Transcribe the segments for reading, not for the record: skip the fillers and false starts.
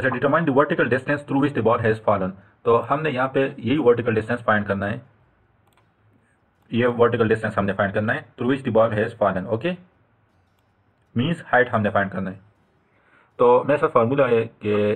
अच्छा, determine the vertical distance through which the ball has fallen. तो हमने यहाँ पे यही वर्टिकल डिस्टेंस फाइंड करना है, ये वर्टिकल डिस्टेंस हमने फाइंड करना है through which the ball has fallen. Okay, means height हमने फाइंड करना है। तो मेरा फार्मूला है कि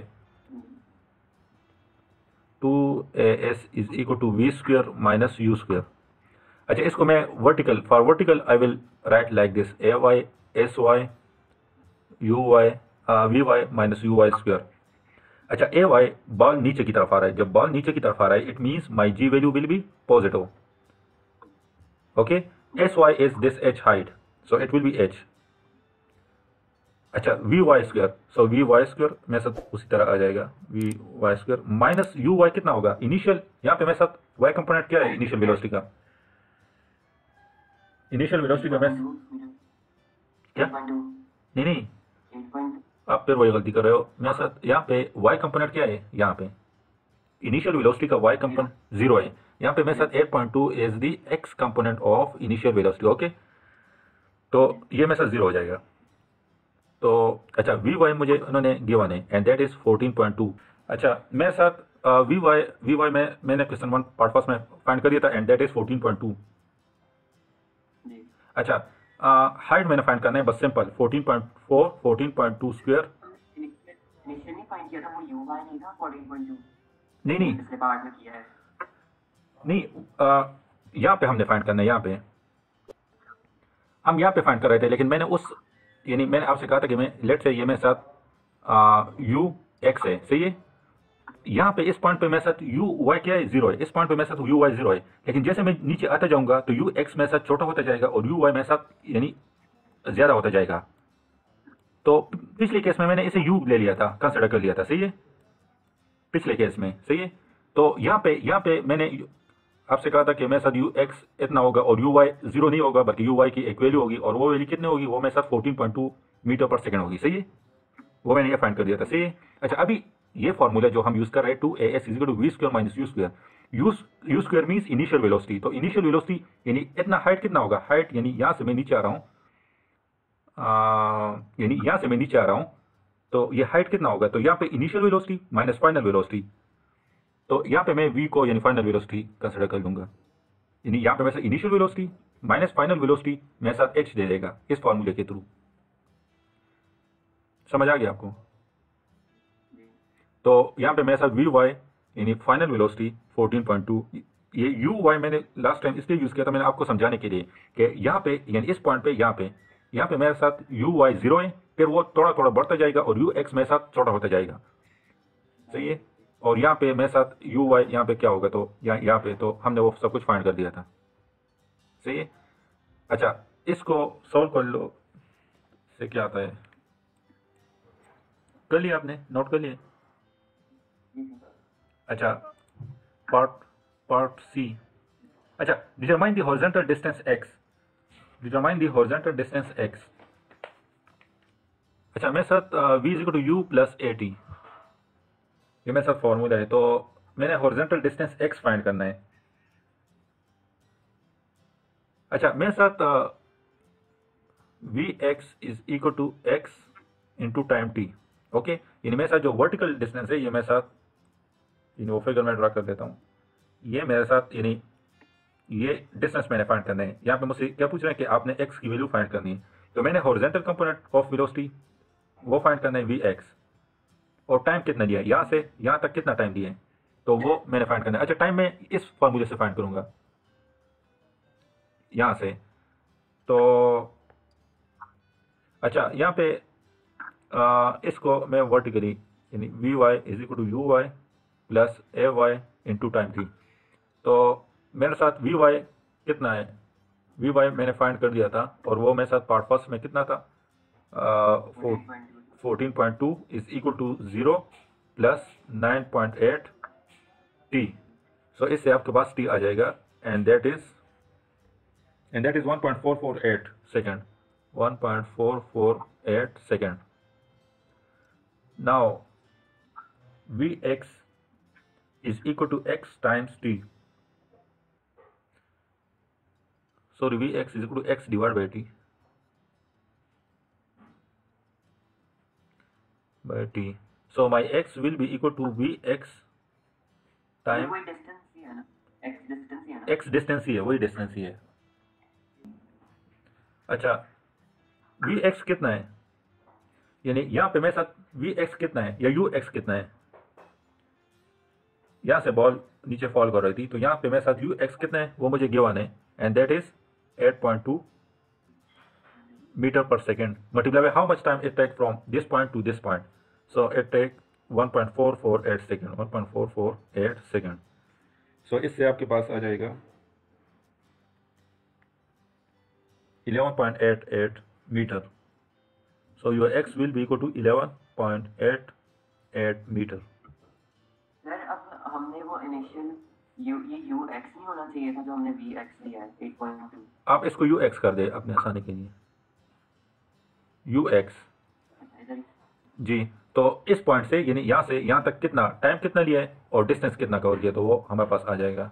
2as is equal to v square minus u square. अच्छा, इसको मैं vertical, for vertical I will write like this, a y s y u y v y minus u y square. अच्छा, ए वाई बॉल नीचे की तरफ आ रहा है, जब बॉल नीचे की तरफ आ रहा है it means my g value will be positive. Okay, s y is this h height, so it will be h. अच्छा, v y square, so v y square मेरे साथ उसी तरह आ जाएगा, v y square minus u y कितना होगा initial, यहाँ पे मेरे साथ वाई कंपोनेंट क्या है इनिशियल वेलोसिटी का, इनिशियल वेलोसिटी का मैं क्या, नहीं नहीं, आप फिर वही गलती कर रहे हो मेरे साथ। यहाँ पे वाई कंपोनेंट क्या है, यहाँ पे इनिशियल वेलोसिटी का वाई कंपोनेंट जीरो है, यहाँ पे मेरे साथ 8.2 is the x component of initial velocity. Okay, तो ये मेरे साथ जीरो हो जाएगा। तो अच्छा, वी वाई मुझे उन्होंने गिवन है एंड दैट इज 14.2। अच्छा, मेरे साथ वी वाई में मैंने क्वेश्चन वन पार्ट फर्स्ट में फाइंड कर दिया था एंड दैट इज 14.2। अच्छा, हाइट मैंने फाइंड करना है बस सिंपल, 14.4 14.2 स्क्वायर। इनिशियली फाइंड किया था वो यू वाई नहीं था 14.2, नहीं नहीं पिछले पार्ट में किया है। नहीं, यहाँ पे हमने फाइंड करना है, यहाँ पे हम यहाँ पे फाइंड कर रहे थे, लेकिन मैंने उस, यानी मैंने आपसे कहा था कि मैं लेट से ये मेरे साथ यू एक्स है, सही है, यहाँ पे इस पॉइंट पे मेरे साथ यू वाई क्या है जीरो है, इस पॉइंट पे मेरे साथ यू वाई जीरो है, लेकिन जैसे मैं नीचे आता जाऊंगा तो यू एक्स मेरे साथ छोटा होता जाएगा और यू वाई मेरे साथ यानी ज्यादा होता जाएगा। तो पिछले केस में मैंने इसे यू ले लिया था, कंसिडर कर लिया था, सही है, पिछले केस में, सही है। तो यहाँ पे मैंने आपसे कहा था कि मेरे साथ यू एक्स इतना होगा और यू वाई जीरो नहीं होगा, बल्कि यू वाई की एक वैल्यू होगी, और वो वैल्यू कितनी होगी, वो मेरे साथ 14.2 मीटर पर सेकंड होगी, सही है, वो मैंने ये फाइंड कर दिया था, सही है। अच्छा, अभी ये फॉर्मूला जो हम यूज कर रहे हैं 2as is equal to v square minus u square, u square means initial velocity, तो इनिशियल वेलोसिटी यानी इतना, हाइट कितना होगा, हाइट यानी यहाँ से मैं नीचे आ रहा हूँ, यानी यहाँ से मैं नीचे आ रहा हूँ, तो ये हाइट कितना होगा, तो यहाँ पे initial velocity minus final velocity, तो यहाँ पे मैं v को यानी फाइनल वेलोसिटी कंसिडर कर लूंगा, यानी यहाँ पे मेरे साथ initial velocity minus final velocity मेरे साथ h दे देगा इस फॉर्मूले के थ्रू। समझ आ गया आपको? तो यहाँ पे मेरे साथ वी वाई यानी फाइनल वेलोसिटी 14.2, ये यू वाई मैंने लास्ट टाइम इसलिए यूज किया था मैंने आपको समझाने के लिए कि यहाँ पे यानी इस पॉइंट पे यहाँ पे मेरे साथ यू वाई जीरो है, फिर वो थोड़ा थोड़ा बढ़ता जाएगा और यू एक्स मेरे साथ छोटा होता जाएगा, सही है। और यहाँ पे मेरे साथ यू वाई यहाँ पे क्या होगा, तो यहाँ पे तो हमने वो सब कुछ फाइंड कर दिया था, सही है। अच्छा, इसको सॉल्व कर लो, इससे क्या आता है, कर लिया आपने, नोट कर लिए? अच्छा, पार्ट पार्ट सी। अच्छा, determine the horizontal distance x, determine the horizontal distance x। अच्छा, मेरे साथ v is equal to u plus a t, ये मेरे साथ फॉर्मूला है, तो मैंने हॉरिजॉन्टल डिस्टेंस x फाइंड करना है। अच्छा, मेरे साथ v x is equal to x into time t. Okay, यानी मेरे साथ जो वर्टिकल डिस्टेंस है ये मेरे साथ, यानी वो फिगर मैं ड्रा कर देता हूँ, ये मेरे साथ यानी ये डिस्टेंस मैंने फाइंड करना है। यहाँ पे मुझसे क्या पूछ रहे हैं कि आपने x की वैल्यू फाइंड करनी है, तो मैंने हॉरिजॉन्टल कंपोनेंट ऑफ वेलोसिटी वो फाइंड करना है वी एक्स, और टाइम कितना दिया है, यहाँ से यहाँ तक कितना टाइम दिया है, तो वो मैंने फाइंड करना है। अच्छा, टाइम मैं इस फॉर्मूले से फाइंड करूंगा यहाँ से, तो अच्छा यहाँ पे इसको मैं वर्टिकली यानी v y is equal to u y plus a y into time थी, तो मेरे साथ वी वाई कितना है, वी वाई मैंने फाइंड कर दिया था, और वो मेरे साथ पार्ट फर्स्ट में कितना था, 14.2 इज इक्वल टू 0 प्लस 9.8 टी, सो इससे आपके पास टी आ जाएगा and that is 1.448 second, 1.448 second. Now v x is equal to x times t, sorry, vx is equal to x divided by t, so my x will be equal to v x time वही distance ही है ना, x distance ही है ना। X distance ही है, वही डिस्टेंस ही है। अच्छा वी एक्स कितना है, यानी यहाँ पे मेरे साथ वी एक्स कितना है या यू एक्स कितना है, यहाँ से बॉल नीचे फॉल कर रही थी तो यहाँ पे मेरे साथ यू एक्स कितना है वो मुझे गिवन है, and that is 8.2 metre per second multiply by how much time it take from this point to this point, so it take 1.448 second, 1.448 second. So इससे आपके पास आ जाएगा 11.88 metre. So your x will be equal to 11.88 metre. Sir अब हमने वो initial ये you x नहीं होना चाहिए था जो हमने वी एक्स लिया है 8.2। आप इसको यू एक्स कर दे अपने आसानी के लिए, यू एक्स जी। तो इस पॉइंट से यानी यहाँ से यहाँ तक कितना टाइम कितना लिया है और डिस्टेंस कितना कवर किया, तो वो हमारे पास आ जाएगा।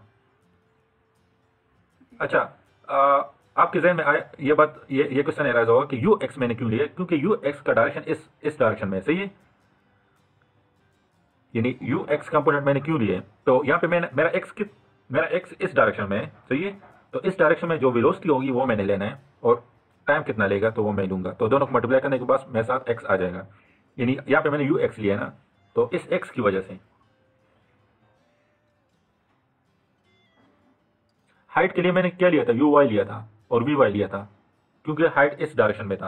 अच्छा आपके जहन में आए ये बात, ये क्वेश्चन एराइज होगा कि यू एक्स मैंने क्यों लिया, क्योंकि यू एक्स का डायरेक्शन इस डायरेक्शन में सही है, यानी यू एक्स कंपोनेंट मैंने क्यों लिए, तो यहाँ पे मेरा एक्स इस डायरेक्शन में है सही है, तो इस डायरेक्शन में जो वेलोसिटी होगी वो मैंने लेना है और टाइम कितना लेगा तो वो मैं लूंगा, तो दोनों को मल्टीप्लाई करने के बाद मेरे साथ एक्स आ जाएगा, यानी यहाँ पे मैंने यू एक्स लिया है ना, तो इस एक्स की वजह से हाइट के लिए मैंने क्या लिया था, यू वाई लिया था और वी वाई लिया था, क्योंकि हाइट इस डायरेक्शन में था।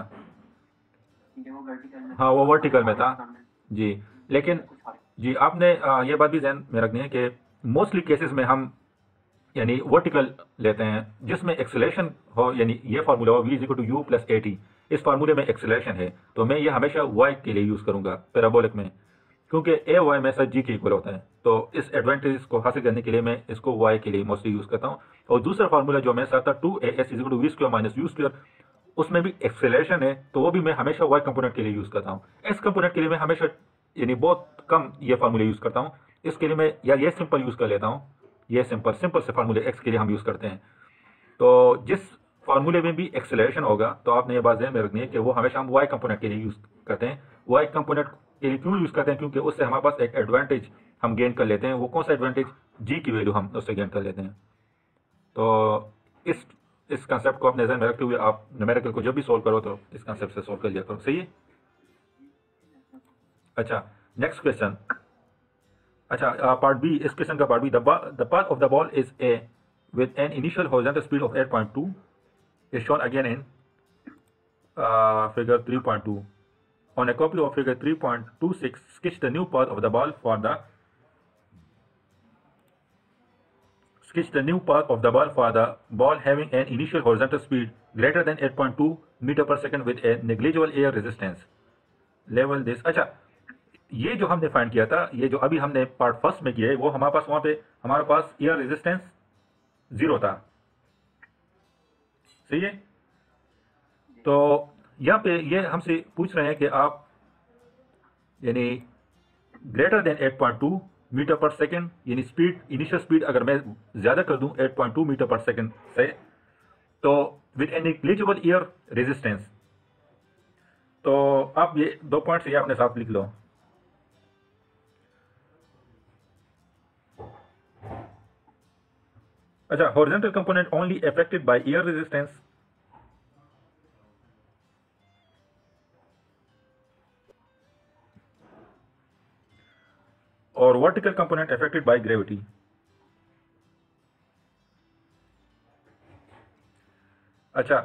हाँ वो वर्टिकल में था जी, लेकिन जी आपने ये बात भी ध्यान में रखनी है कि मोस्टली केसेस में हम यानी वर्टिकल लेते हैं जिसमें एक्सेलरेशन हो, यानी ये फार्मूला हो v equal to u plus a t, इस फार्मूले में एक्सेलरेशन है तो मैं ये हमेशा y के लिए यूज़ करूंगा पैराबोलिक में, क्योंकि ए वाई में साथ g के इक्वल होता है, तो इस एडवांटेज को हासिल करने के लिए मैं इसको y के लिए मोस्टली यूज़ करता हूँ। और दूसरा फार्मूला जो मेरे साथ था 2as equal to v square minus u square, उसमें भी एक्सेलरेशन है तो वो भी मैं हमेशा y कंपोनेंट के लिए यूज़ करता हूँ। x कंपोनेंट के लिए मैं हमेशा यानी बहुत कम ये फार्मूले यूज़ करता हूँ, इसके लिए मैं या ये सिंपल यूज़ कर लेता हूँ, ये सिंपल से फार्मूले x के लिए हम यूज़ करते हैं। तो जिस फार्मूले में भी एक्सेलरेशन होगा तो आपने ये बात ध्यान में रखनी है कि वो हमेशा हम y कंपोनेंट के लिए यूज़ करते हैं। y कंपोनेंट के लिए क्यों यूज़ करते हैं, क्योंकि उससे हमारे पास एक एडवांटेज हम गेन कर लेते हैं, वो कौन सा एडवांटेज, g की वैल्यू हम उससे गेन कर लेते हैं। तो इस कंसेप्ट को अपने ध्यान में रखते हुए आप न्यूमेरिकल को जब भी सोल्व करो तो इस कंसेप्ट से सोल्व कर लिया करो, सही है। अच्छा नेक्स्ट क्वेश्चन, अच्छा पार्ट बी, इस क्वेश्चन का part B, the path of the ball is a with an initial horizontal speed of 8.2 is shown again in figure 3.2. On a copy of figure 3.26, sketch the new path of the ball for the ball having an initial horizontal speed greater than 8.2 meter per second with a negligible air resistance. Level this. अच्छा ये जो हमने find किया था, ये जो अभी हमने पार्ट फर्स्ट में किया है, वो हमारे पास वहाँ पे हमारे पास एयर रेजिस्टेंस 0 था, सही है। तो यहाँ पे ये हमसे पूछ रहे हैं कि आप यानी greater than 8.2 metre per second, यानी स्पीड इनिशियल स्पीड अगर मैं ज़्यादा कर दूं 8.2 मीटर पर सेकेंड से, तो with a negligible air resistance, तो आप ये 2 पॉइंट्स ये अपने साथ लिख लो। अच्छा horizontal component only affected by air resistance, और vertical component affected by gravity. अच्छा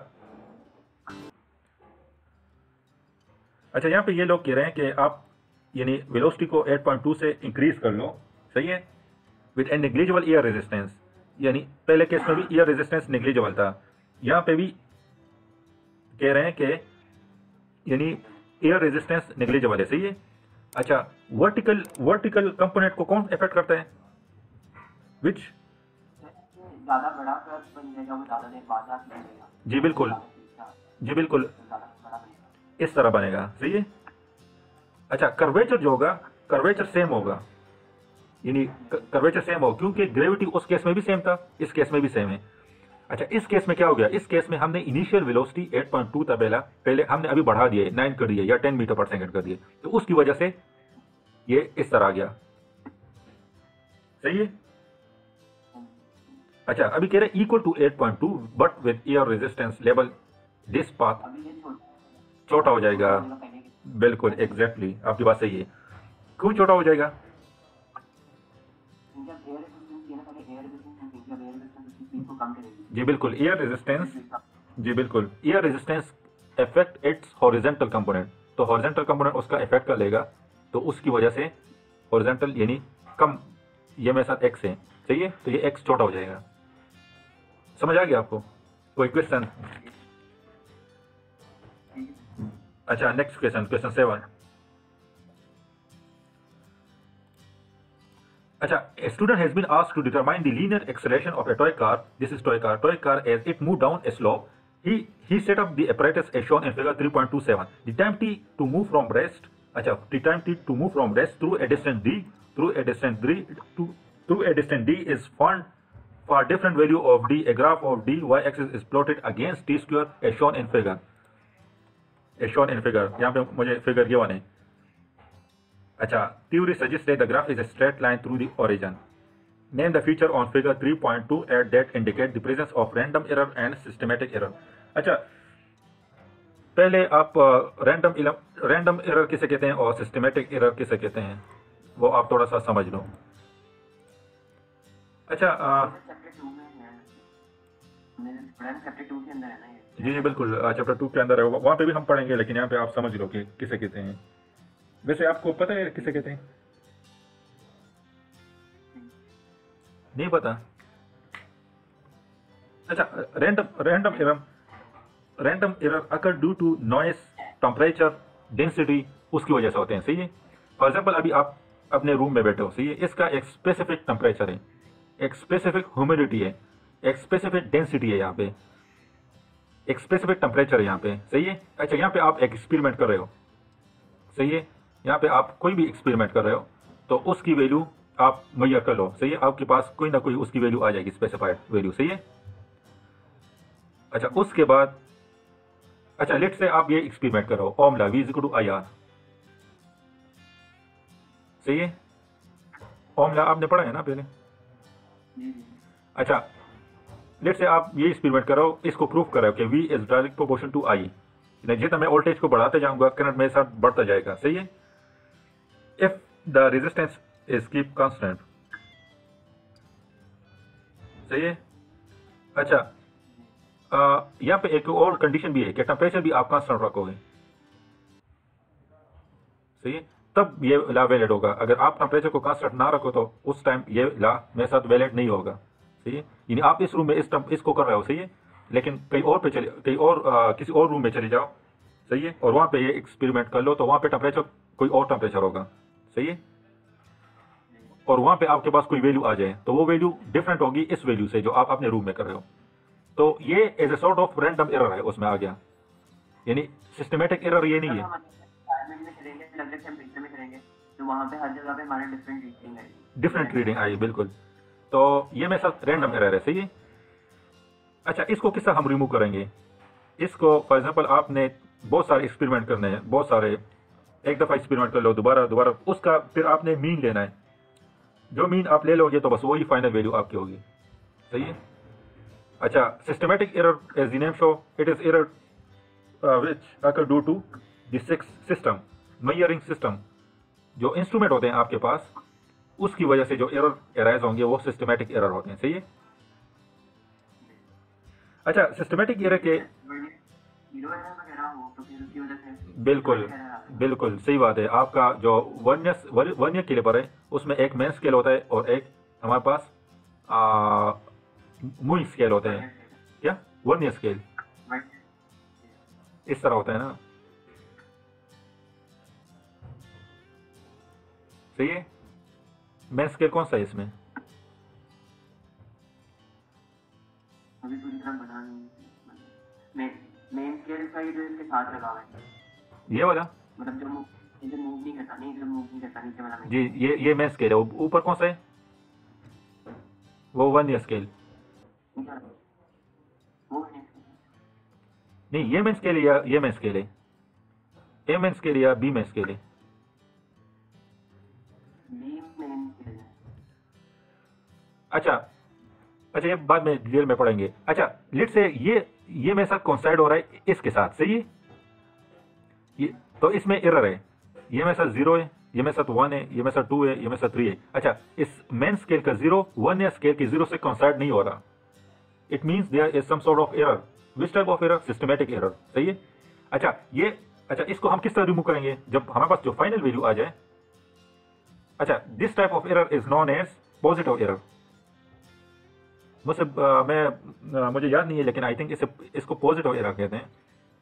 यहाँ पे ये लोग कह रहे हैं कि आप यानी वेलोसिटी को 8.2 से इंक्रीज कर लो, सही है, with a negligible air resistance, यानी पहले केस में भी एयर रेजिस्टेंस नेग्लिजिबल था, यहाँ पे भी कह रहे हैं कि यानी एयर रेजिस्टेंस नेग्लिजिबल है, सही है। अच्छा वर्टिकल कंपोनेंट को कौन इफेक्ट करता है, विच ज्यादा बड़ा कर्व बन जाएगा, वो ज्यादा देर बाद आके लगेगा। जी बिल्कुल इस तरह बनेगा, सही है। अच्छा कर्वेचर जो होगा, कर्वेचर सेम होगा, यानी कर्वेचर सेम हो, क्योंकि ग्रेविटी उस केस में भी सेम था, इस केस में भी सेम है। अच्छा इस केस में क्या हो गया, इस केस में हमने इनिशियल वेलोसिटी 8.2 था पहले हमने अभी बढ़ा दिया 9 कर दिया या 10 मीटर पर सेकंड कर दिया, तो उसकी वजह से ये इस तरह आ गया, सही है। अच्छा अभी कह रहे equal to 8.2 but with air resistance level this path अभी ये छोटा हो जाएगा। छोटा पहले के बिल्कुल एग्जैक्टली आपकी बात सही है। क्यों छोटा हो जाएगा? इनका एयर रेजिस्टेंस ये ना पहले एयर रेजिस्टेंस इनका एयर रेजिस्टेंस उसकी स्पीड को कम करेगी। जी बिल्कुल एयर रेजिस्टेंस, जी बिल्कुल air resistance affect its horizontal component, तो हॉरिजॉन्टल कंपोनेंट उसका इफेक्ट कर लेगा, तो उसकी वजह से हॉरिजॉन्टल यानी कम, ये मेरे साथ एक्स है, सही है, तो ये एक्स छोटा हो जाएगा। समझ आ गया आपको? कोई क्वेश्चन? अच्छा नेक्स्ट क्वेश्चन, क्वेश्चन 7। अच्छा, a student has been asked to determine the linear acceleration of a toy car. This is toy car as it moved down a slope. He set up the apparatus as shown in figure 3.27. The time t to move from rest, अच्छा, the time t to move from rest through a distance d, through a distance d is found for different value of d. A graph of d y-axis is plotted against t square as shown in figure. As shown in figure. यहाँ पे मुझे figure given है। अच्छा, theory suggests that the graph is a straight line through the origin. Name the feature on figure 3.2 that indicate the presence of random error and systematic error. अच्छा, पहले आप random error किसे कहते हैं और systematic error किसे कहते हैं वो आप थोड़ा सा समझ लो। अच्छा चैप्टर 2 में है, मैंने पढ़ा चैप्टर 2 के अंदर है ना ये। जी जी बिल्कुल, चैप्टर 2 के अंदर है, वहाँ पे भी हम पढ़ेंगे, लेकिन यहाँ पे आप समझ लो कि किसे कहते हैं। वैसे आपको पता है किसे कहते हैं? नहीं पता? अच्छा, random error occur due to noise, temperature, density, उसकी वजह से होते हैं, सही है। फॉर एग्जांपल अभी आप अपने रूम में बैठे हो, सही है, इसका एक स्पेसिफिक टेम्परेचर है, एक स्पेसिफिक ह्यूमिडिटी है, एक स्पेसिफिक डेंसिटी है, यहाँ पे एक स्पेसिफिक टेम्परेचर है यहाँ पे, सही है। अच्छा, यहाँ पे आप एक एक्सपेरिमेंट कर रहे हो, सही है, यहाँ पे आप कोई भी एक्सपेरिमेंट कर रहे हो तो उसकी वैल्यू आप मुहैया कर लो, सही है, आपके पास कोई ना कोई उसकी वैल्यू आ जाएगी, स्पेसिफाइड वैल्यू, सही है। अच्छा उसके बाद, अच्छा लेट से आप ये एक्सपेरिमेंट करो, Ohm law V equal to IR, सही है, ओम लॉ आपने पढ़ा है ना पहले। अच्छा लेट से आप ये एक्सपेरिमेंट करो, इसको प्रूव करो कि V is direct proportion to I, जितना मैं वोल्टेज को बढ़ाते जाऊंगा करंट मेरे साथ बढ़ता जाएगा, सही है। If the resistance is keep constant, सही है। अच्छा यहाँ पे एक और कंडीशन भी है कि टेम्परेचर भी आप कांस्टेंट रखोगे, सही है, तब ये लॉ वैलिड होगा। अगर आप टेम्परेचर को कांस्टेंट ना रखो तो उस टाइम ये लॉ मेरे साथ वैलिड नहीं होगा, सही है। यानी आप इस रूम में इसको कर रहे हो, सही है, लेकिन कहीं और पे चले, कहीं और किसी और रूम में चले जाओ, सही है, और वहाँ पे ये एक्सपेरिमेंट कर लो, तो वहाँ पे टेम्परेचर कोई और टेम्परेचर होगा, सही है, और वहाँ पे आपके पास कोई वैल्यू आ जाए तो वो वैल्यू डिफरेंट होगी इस वैल्यू से जो आप अपने रूम में कर रहे हो, तो ये as a sort of random error है, उसमें आ गया। यानी सिस्टमेटिक एरर ये नहीं है। तो वहाँ पे हर जगह पे हमारे डिफरेंट रीडिंग आई, डिफरेंट रीडिंग आई, बिल्कुल, तो ये मेरे साथ रैंडम एरर है, सही है। अच्छा इसको किस तरह हम रिमूव करेंगे? इसको फॉर एग्जांपल आपने बहुत सारे एक्सपेरिमेंट करने हैं, बहुत सारे, एक दफ़ा एक्सपेरिमेंट कर लो, दोबारा उसका फिर आपने मीन लेना है, जो मीन आप ले लोगे तो बस वही फाइनल वैल्यू आपकी होगी, सही है। अच्छा systematic error as the name show it is error which occur due to the system measuring system, जो इंस्ट्रूमेंट होते हैं आपके पास उसकी वजह से जो एरर अराइज होंगे वो सिस्टमेटिक एरर होते हैं, सही है। अच्छा सिस्टमेटिक एरर के बिल्कुल बिल्कुल सही बात है, आपका जो वर्नियर कैलिपर है उसमें एक मेन स्केल होता है और एक हमारे पास मूविंग स्केल होता है, क्या वर्नियर स्केल इस तरह होता है ना, सही है। मेन स्केल कौन सा है इसमें? अभी पूरी तरह बना नहीं, मेन स्केल का ये जो इसके साथ लगा हुआ है, ये वाला, मतलब जो मूव नहीं करता, नहीं जो मूव नहीं करता नीचे वाला जी, ये मेन स्केल है। ऊपर कौन सा है? वो वर्नियर स्केल, वो नहीं ये मेन स्केल है या ये मेन स्केल है? ए मेन स्केल या बी मेन स्केल है? अच्छा अच्छा, ये बाद में डिटेल में पढ़ेंगे। अच्छा, लेट से ये मेरे साथ कोइंसाइड हो रहा है इसके साथ, सही है। ये तो इसमें एरर है, ये मेरे साथ 0 है, ये मेरे साथ 1 है, ये मेरे साथ 2 है, ये मेरे साथ 3 है। अच्छा, इस मेन स्केल का 0 1 या स्केल के 0 से कोइंसाइड नहीं हो रहा। It means there is some sort of error. Which type of error? Systematic error, सही है। अच्छा ये, अच्छा इसको हम किस तरह रिमूव करेंगे जब हमारे पास जो फाइनल वैल्यू आ जाए। अच्छा, this type of error is known as positive error. मुझे याद नहीं है, लेकिन आई थिंक इसको पॉजिटिव एरर कहते हैं।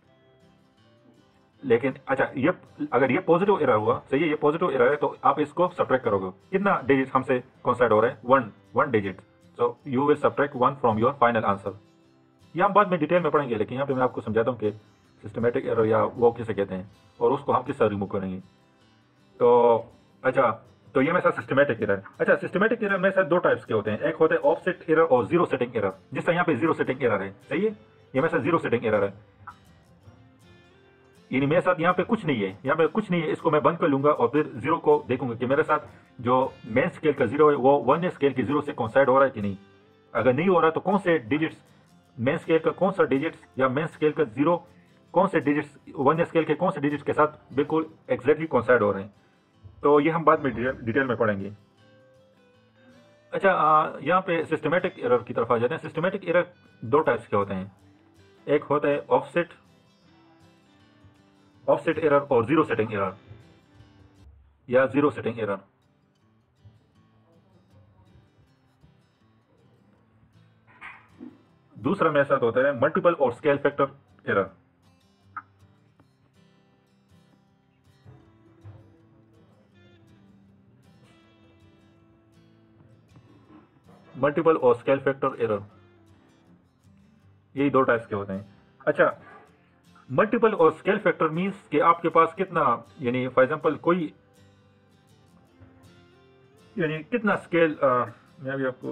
लेकिन अच्छा, ये अगर ये पॉजिटिव एरर हुआ, सही है, ये पॉजिटिव एरर है, तो आप इसको सब्ट्रैक्ट करोगे। कितना डिजिट हमसे कोइंसाइड हो रहा है? One digit. So you will subtract 1 from your final answer. ये हम बाद में डिटेल में पढ़ेंगे, लेकिन यहाँ पे मैं आपको समझाता हूँ कि सिस्टमेटिक एरर या वो किसे कहते हैं और उसको हम किस तरह रिमूव करेंगे। तो अच्छा, तो ये मेरे साथ सिस्टमेटिक एरर। अच्छा, सिस्टमेटिक एरर मेरे साथ दो टाइप्स के होते हैं, एक होते हैं ऑफसेट एरर और जीरो सेटिंग एरर। जिस तरह यहाँ पे जीरो सेटिंग एरर है, सही है, ये मेरे साथ जीरो सेटिंग एरर है। यानी मेरे साथ यहाँ पे कुछ नहीं है, यहाँ पे कुछ नहीं है, इसको मैं बंद कर लूंगा और फिर जीरो को देखूंगा कि मेरे साथ जो मेन स्केल का जीरो है वो 1 स्केल के जीरो से कोइंसाइड हो रहा है कि नहीं। अगर नहीं हो रहा तो कौन से डिजिट्स, मेन स्केल का कौन सा डिजिट्स या मेन स्केल का जीरो कौन से डिजिट्स 1 स्केल के कौन से डिजिट्स के साथ बिल्कुल एग्जैक्टली कोइंसाइड हो रहे हैं। तो ये हम बाद में डिटेल में पढ़ेंगे। अच्छा, यहाँ पे सिस्टमेटिक एरर की तरफ आ जाते हैं। सिस्टमेटिक एरर दो टाइप्स के होते हैं, एक होता है ऑफसेट एरर और जीरो सेटिंग एरर या जीरो सेटिंग एरर। दूसरा मेरे साथ होता है मल्टीपल और स्केल फैक्टर एरर। मल्टीपल और स्केल फैक्टर एरर, यही दो टाइप्स के होते हैं। अच्छा, मल्टीपल और स्केल फैक्टर मींस कि आपके पास कितना, यानी फॉर एग्जांपल कोई, यानी कितना स्केल, मैं भी आपको,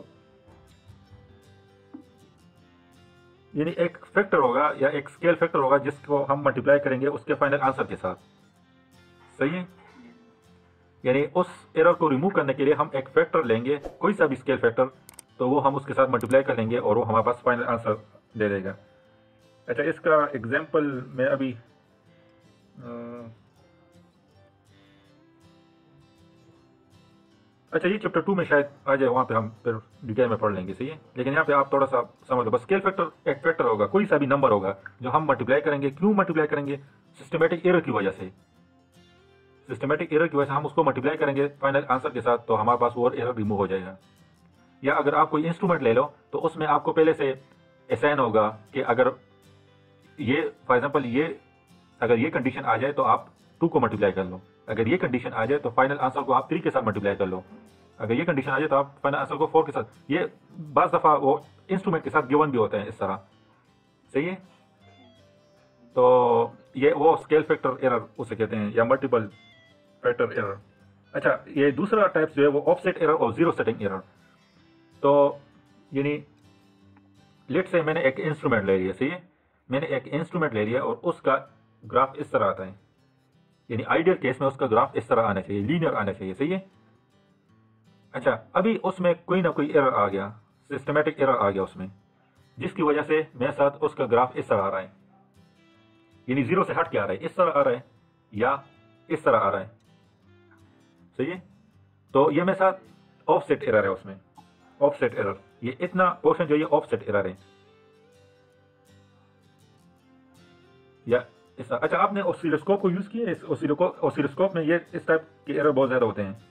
यानी एक फैक्टर होगा या एक स्केल फैक्टर होगा जिसको हम मल्टीप्लाई करेंगे उसके फाइनल आंसर के साथ, सही है। यानी उस एरर को रिमूव करने के लिए हम एक फैक्टर लेंगे, कोई सा भी स्केल फैक्टर, तो वो हम उसके साथ मल्टीप्लाई कर लेंगे और वो हमारे पास फाइनल आंसर दे देगा। अच्छा, इसका एग्जांपल मैं अभी अच्छा, ये चैप्टर 2 में शायद आ जाए, वहाँ पे हम फिर डिटेल में पढ़ लेंगे, सही है। लेकिन यहाँ पे आप थोड़ा सा समझ लो, बस स्केल फैक्टर एक फैक्टर होगा, कोई सा भी नंबर होगा जो हम मल्टीप्लाई करेंगे। क्यों मल्टीप्लाई करेंगे? सिस्टमेटिक एरर की वजह से। सिस्टमेटिक एरर की वजह से हम उसको मल्टीप्लाई करेंगे फाइनल आंसर के साथ, तो हमारे पास वो एरर रिमूव हो जाएगा। या अगर आप कोई इंस्ट्रूमेंट ले लो तो उसमें आपको पहले से असाइन होगा कि अगर ये फॉर एग्जांपल ये, अगर ये कंडीशन आ जाए तो आप 2 को मल्टीप्लाई कर लो, अगर ये कंडीशन आ जाए तो फाइनल आंसर को आप 3 के साथ मल्टीप्लाई कर लो, अगर ये कंडीशन आ जाए तो आप फाइनल आंसर को 4 के साथ। ये बाज़ दफ़ा वो इंस्ट्रूमेंट के साथ गिवन भी होते हैं इस तरह, सही है। तो ये वो स्केल फैक्टर एरर उसे कहते हैं या मल्टीपल फैक्टर एरर। अच्छा, ये दूसरा टाइप जो है वो ऑफसेट एरर और जीरो सेटिंग एरर। तो यानी लेट से मैंने एक इंस्ट्रूमेंट ले लिया, सही है, मैंने एक इंस्ट्रूमेंट ले लिया और उसका ग्राफ इस तरह आता है, यानी आइडियल केस में उसका ग्राफ इस तरह आना चाहिए, लीनियर आना चाहिए, सही है। अच्छा, अभी उसमें कोई ना कोई एरर आ गया, सिस्टमेटिक एरर आ गया उसमें, जिसकी वजह से मेरे साथ उसका ग्राफ इस तरह आ रहा है, यानी जीरो से हट के आ रहा है, इस तरह आ रहा है या इस तरह आ रहा है, सही है। तो ये मेरे साथ ऑफसेट एरर है, उसमें ऑफसेट एरर, ये इतना पोर्शन जो ये ऑफसेट एरर है या इस। अच्छा, आपने ऑसिलोस्कोप को यूज किया है? इस ऑसिलोस्कोप में ये इस टाइप के एरर बहुत ज्यादा होते हैं।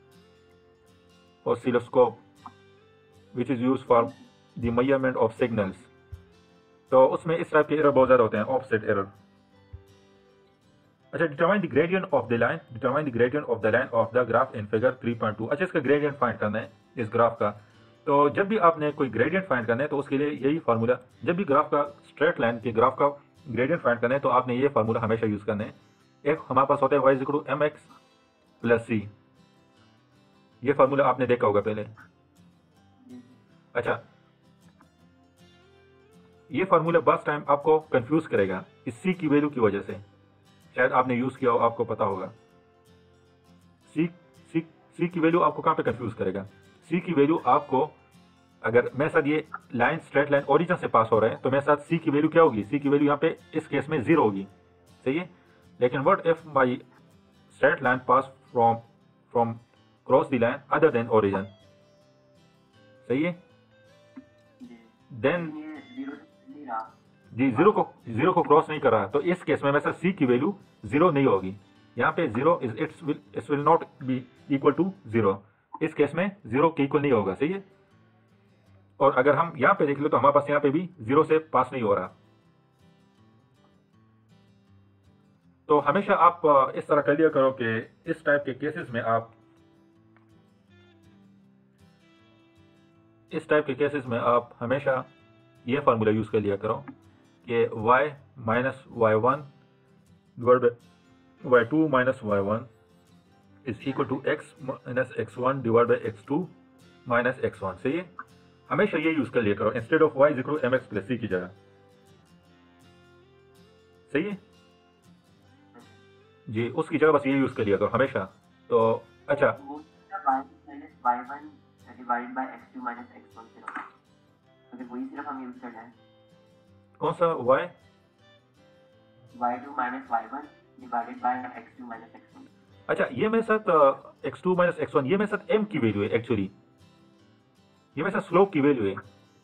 Oscilloscope which is use for the measurement of signals, तो उसमें इस टाइप के एरर बहुत ज्यादा होते हैं, ऑफसेट एरर। अच्छा, determine the gradient of the line, determine the gradient of the line of the graph in figure 3.2। अच्छा, इसका ग्रेडियंट फाइंड करना है इस ग्राफ का। तो जब भी आपने कोई ग्रेडियंट फाइंड करना है तो उसके लिए यही फार्मूला, जब भी ग्राफ का स्ट्रेट लाइन के ग्राफ का ग्रेडियंट फाइंड करना है तो आपने ये फार्मूला हमेशा यूज करना है। एक हमारे पास होता है y = mx + c, ये फार्मूला आपने देखा होगा पहले। अच्छा, ये फार्मूला बस टाइम आपको कंफ्यूज करेगा इस c की वैल्यू की वजह से, शायद आपने यूज किया हो, आपको पता होगा। c की वैल्यू आपको कहाँ पे कंफ्यूज करेगा? c की वैल्यू आपको अगर मेरे साथ ये लाइन स्ट्रेट लाइन ओरिजिन से पास हो रहे हैं तो मेरे साथ सी की वैल्यू क्या होगी, सी की वैल्यू यहाँ पे इस केस में 0 होगी, सही है। लेकिन what if my straight line pass from cross the line other than origin, सही है। देन ये जीरो नहीं रहा। जी जीरो को क्रॉस नहीं कर रहा, तो इस केस में मेरे साथ सी की वैल्यू 0 नहीं होगी। यहाँ पे 0 it's will not be equal to 0, इस केस में 0 के इक्वल नहीं होगा, सही है। और अगर हम यहाँ पे देख लो तो हमारे पास यहाँ पे भी 0 से पास नहीं हो रहा। तो हमेशा आप इस तरह कर लिया करो कि इस टाइप के केसेस में आप हमेशा ये फार्मूला यूज कर लिया करो कि y minus y1 divide by y2 minus y1 is equal to x minus x1 divide by x2 minus x1, सही है। हमेशा ये यूज कर लिया करो instead of y is equal to mx plus c की जगह, सही है जी, उसकी जगह बस ये यूज कर लिया करो हमेशा। तो अच्छा, divide by x2 minus x1 सिर्फ, अगर वही सिर्फ हम यूज करना है। कौन सा y y2 minus y1 divided by x2 minus x1। अच्छा, ये मेरे साथ x2 माइनस x1 ये मेरे साथ m की वैल्यू है, एक्चुअली ये मेरे साथ स्लोप की वैल्यू है,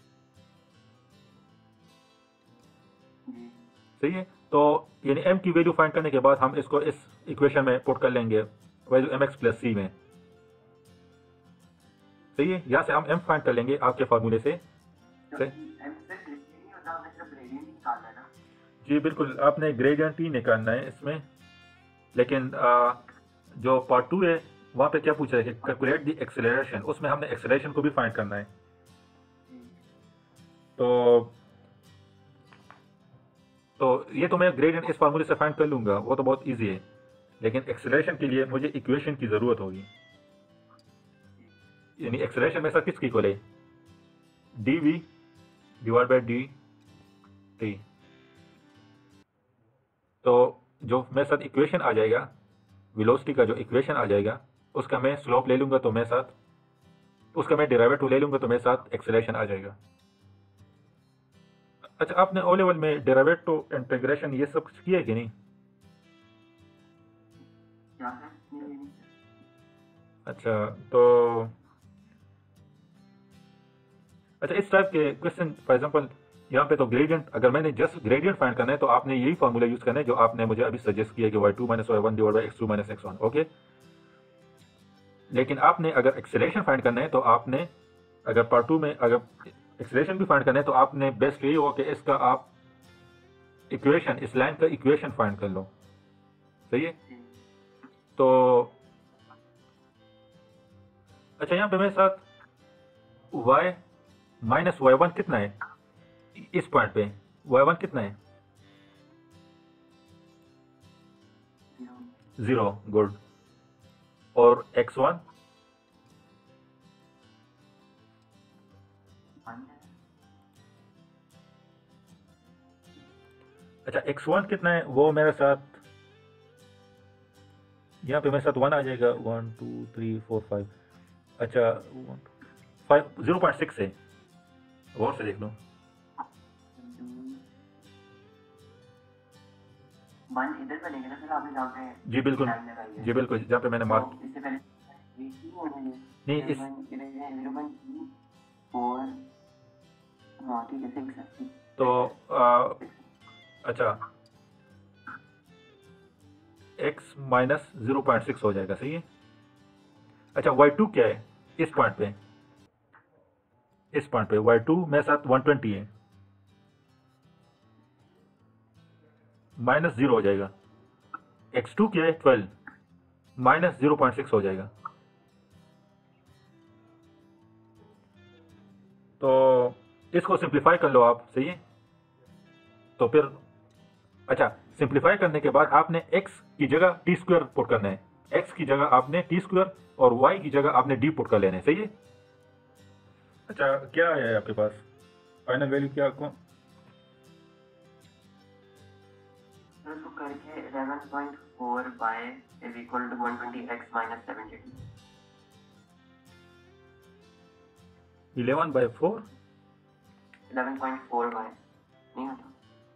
सही है। तो यानी m की वैल्यू फाइंड करने के बाद हम इसको इस इक्वेशन में पुट कर लेंगे वैल्यू mx प्लस c में, सही है। यहाँ से हम m फाइंड कर लेंगे आपके फार्मूले से, जी बिल्कुल, आपने ग्रेडियंट ही निकालना है इसमें। लेकिन जो पार्ट 2 है वहाँ पे क्या पूछ रहे हैं, कैलकुलेट द एक्सेलरेशन, उसमें हमने एक्सेलरेशन को भी फाइंड करना है। तो ये तो मैं ग्रेडियंट इस फार्मूले से फाइंड कर लूँगा, वो तो बहुत इजी है। लेकिन एक्सेलरेशन के लिए मुझे इक्वेशन की ज़रूरत होगी, यानी एक्सेलरेशन मेरे साथ किसकी इक्वल है, dv डिवाइड बाई dt। तो जो मेरे साथ इक्वेशन आ जाएगा, वेलोसिटी का जो इक्वेशन आ जाएगा, उसका मैं स्लोप ले लूँगा तो मेरे साथ, उसका मैं डेरिवेटिव ले लूँगा तो मेरे साथ एक्सेलरेशन आ जाएगा। अच्छा, आपने ओ लेवल में डेरिवेटिव, इंटीग्रेशन ये सब कुछ किया है कि नहीं? अच्छा, तो अच्छा इस टाइप के क्वेश्चन फॉर एग्जांपल यहाँ पे तो ग्रेडियंट, अगर मैंने जस्ट ग्रेडियंट फाइंड करना है तो आपने यही फार्मूला यूज करना है जो आपने मुझे अभी सजेस्ट किया कि y2 minus y1 divide by x2 minus x1, okay. लेकिन आपने अगर एक्सेलरेशन फाइंड करना है तो आपने, अगर पार्ट 2 में अगर एक्सेलरेशन भी फाइंड करना है तो आपने बेस्ट यही होगा कि इसका आप इक्वेशन, इस लाइन का इक्वेशन फाइंड कर लो, सही है। तो अच्छा, यहाँ पे मेरे साथ y माइनस y1 कितना है, इस पॉइंट पे y1 कितना है, 0, गुड। और x1 अच्छा x1 कितना है, वो मेरे साथ यहाँ पे मेरे साथ 1 आ जाएगा, 1 2 3 4 5, अच्छा 0.6 है, गौर से देख लो। 1 इधर बनेगा ना, फिर आपने जहाँ पे जी बिल्कुल, जी बिल्कुल, जहाँ पे मैंने मार्क, इससे पहले नहीं इस 0.4, हाँ ठीक है 6 है। तो अच्छा x माइनस 0.6 हो जाएगा, सही है। अच्छा y2 क्या है, इस पॉइंट पे y2 मेरे साथ 120 है, माइनस 0 हो जाएगा। x2 क्या है, 12 माइनस 0.6 हो जाएगा। तो इसको सिंप्लीफाई कर लो आप, सही है। तो फिर अच्छा, सिंप्लीफाई करने के बाद आपने x की जगह t स्क्वायर पुट करना है, x की जगह आपने t स्क्वायर और y की जगह आपने d पुट कर लेना है, सही है। अच्छा, क्या है आपके पास फाइनल वैल्यू, क्या कौन इसको करके 11.4 by is equal to 120x minus 72। 11/4 11.4 y नहीं होता।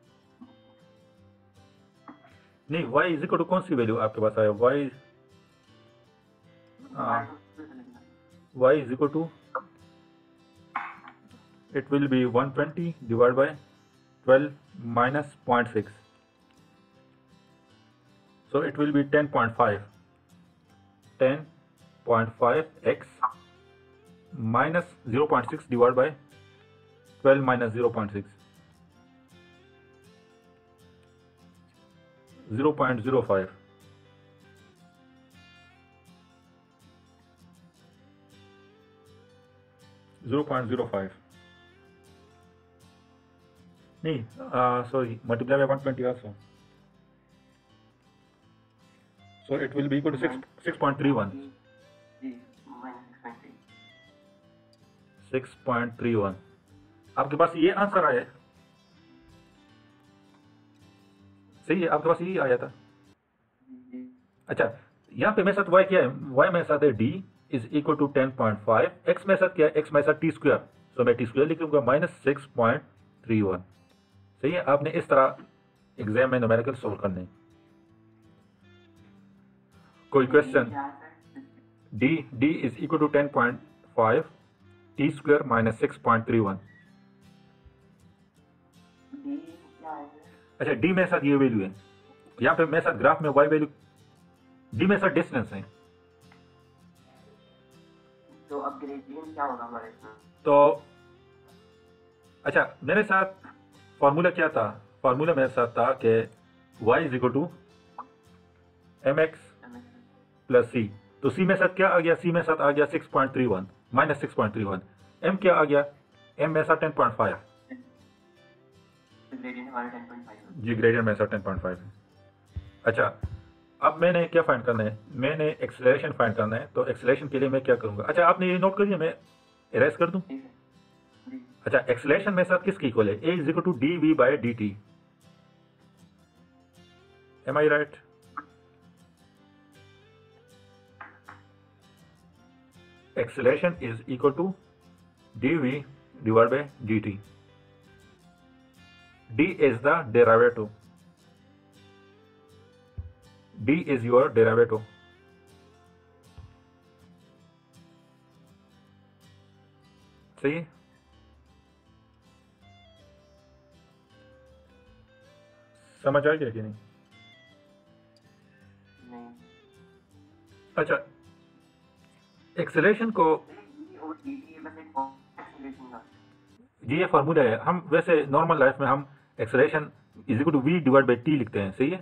नहीं, y इज इक्वल टू कौन सी वैल्यू आपके पास आया? y is equal to, it will be 120 divided by 12 minus 0.6, so it will be 10.5 x minus 0.6 divided by 12 minus 0.6, 0.05. नहीं, sorry, multiply by 120 also. So it will be equal to 6.31. जी -6.3। 6.31 आपके पास ये answer आया है? सही है, आपके पास यही आया था। जी अच्छा, यहाँ पे मेरे साथ y क्या है? y मेरे साथ है d is equal to 10.5, x मेरे साथ क्या है? x मेरे साथ t², सो मैं t² लिख लूंगा -6.31। सही है, आपने इस तरह एग्जाम में न्यूमेरिकल सोल्व करने। कोई क्वेश्चन? क्या है sir? d is equal to 10.5 t² minus 6.31। D क्या है सर? अच्छा, d मेरे साथ ये वैल्यू है, यहाँ पे मेरे साथ ग्राफ में y वैल्यू, d मेरे साथ डिस्टेंस है, तो अब ग्रेडियंट क्या होगा हमारे इसमें? तो अच्छा मेरे साथ फॉर्मूला क्या था? फॉर्मूला मेरे साथ था कि y is equal to mx plus c, तो c मेरे साथ क्या आ गया? c मेरे साथ आ गया 6.31 माइनस 6.31, m क्या आ गया? m मेरे साथ 10.5, ग्रेडियंट हमारा 10.5 जी ग्रेडियंट मेरे साथ 10.5 है। अच्छा, अब मैंने क्या फाइंड करना है? मैंने एक्सेलरेशन फाइंड करना है, तो एक्सेलरेशन के लिए मैं क्या करूंगा? अच्छा, आपने ये नोट कर लिया, मैं इरेज कर दूं? ठीक है जी। अच्छा, एक्सेलरेशन मेरे साथ किसकी इक्वल है? a is equal to dv/dt, am I right? Acceleration is equal to dv divided by dt. D is the derivative. D is your derivative. सही है? समझ आ गया कि नहीं? नहीं अच्छा, एक्सेलरेशन को, और डी बस एक एक्सेलरेशन का। जी ये फार्मूला है, हम वैसे नॉर्मल लाइफ में हम acceleration is equal to v divide by t लिखते हैं, सही है?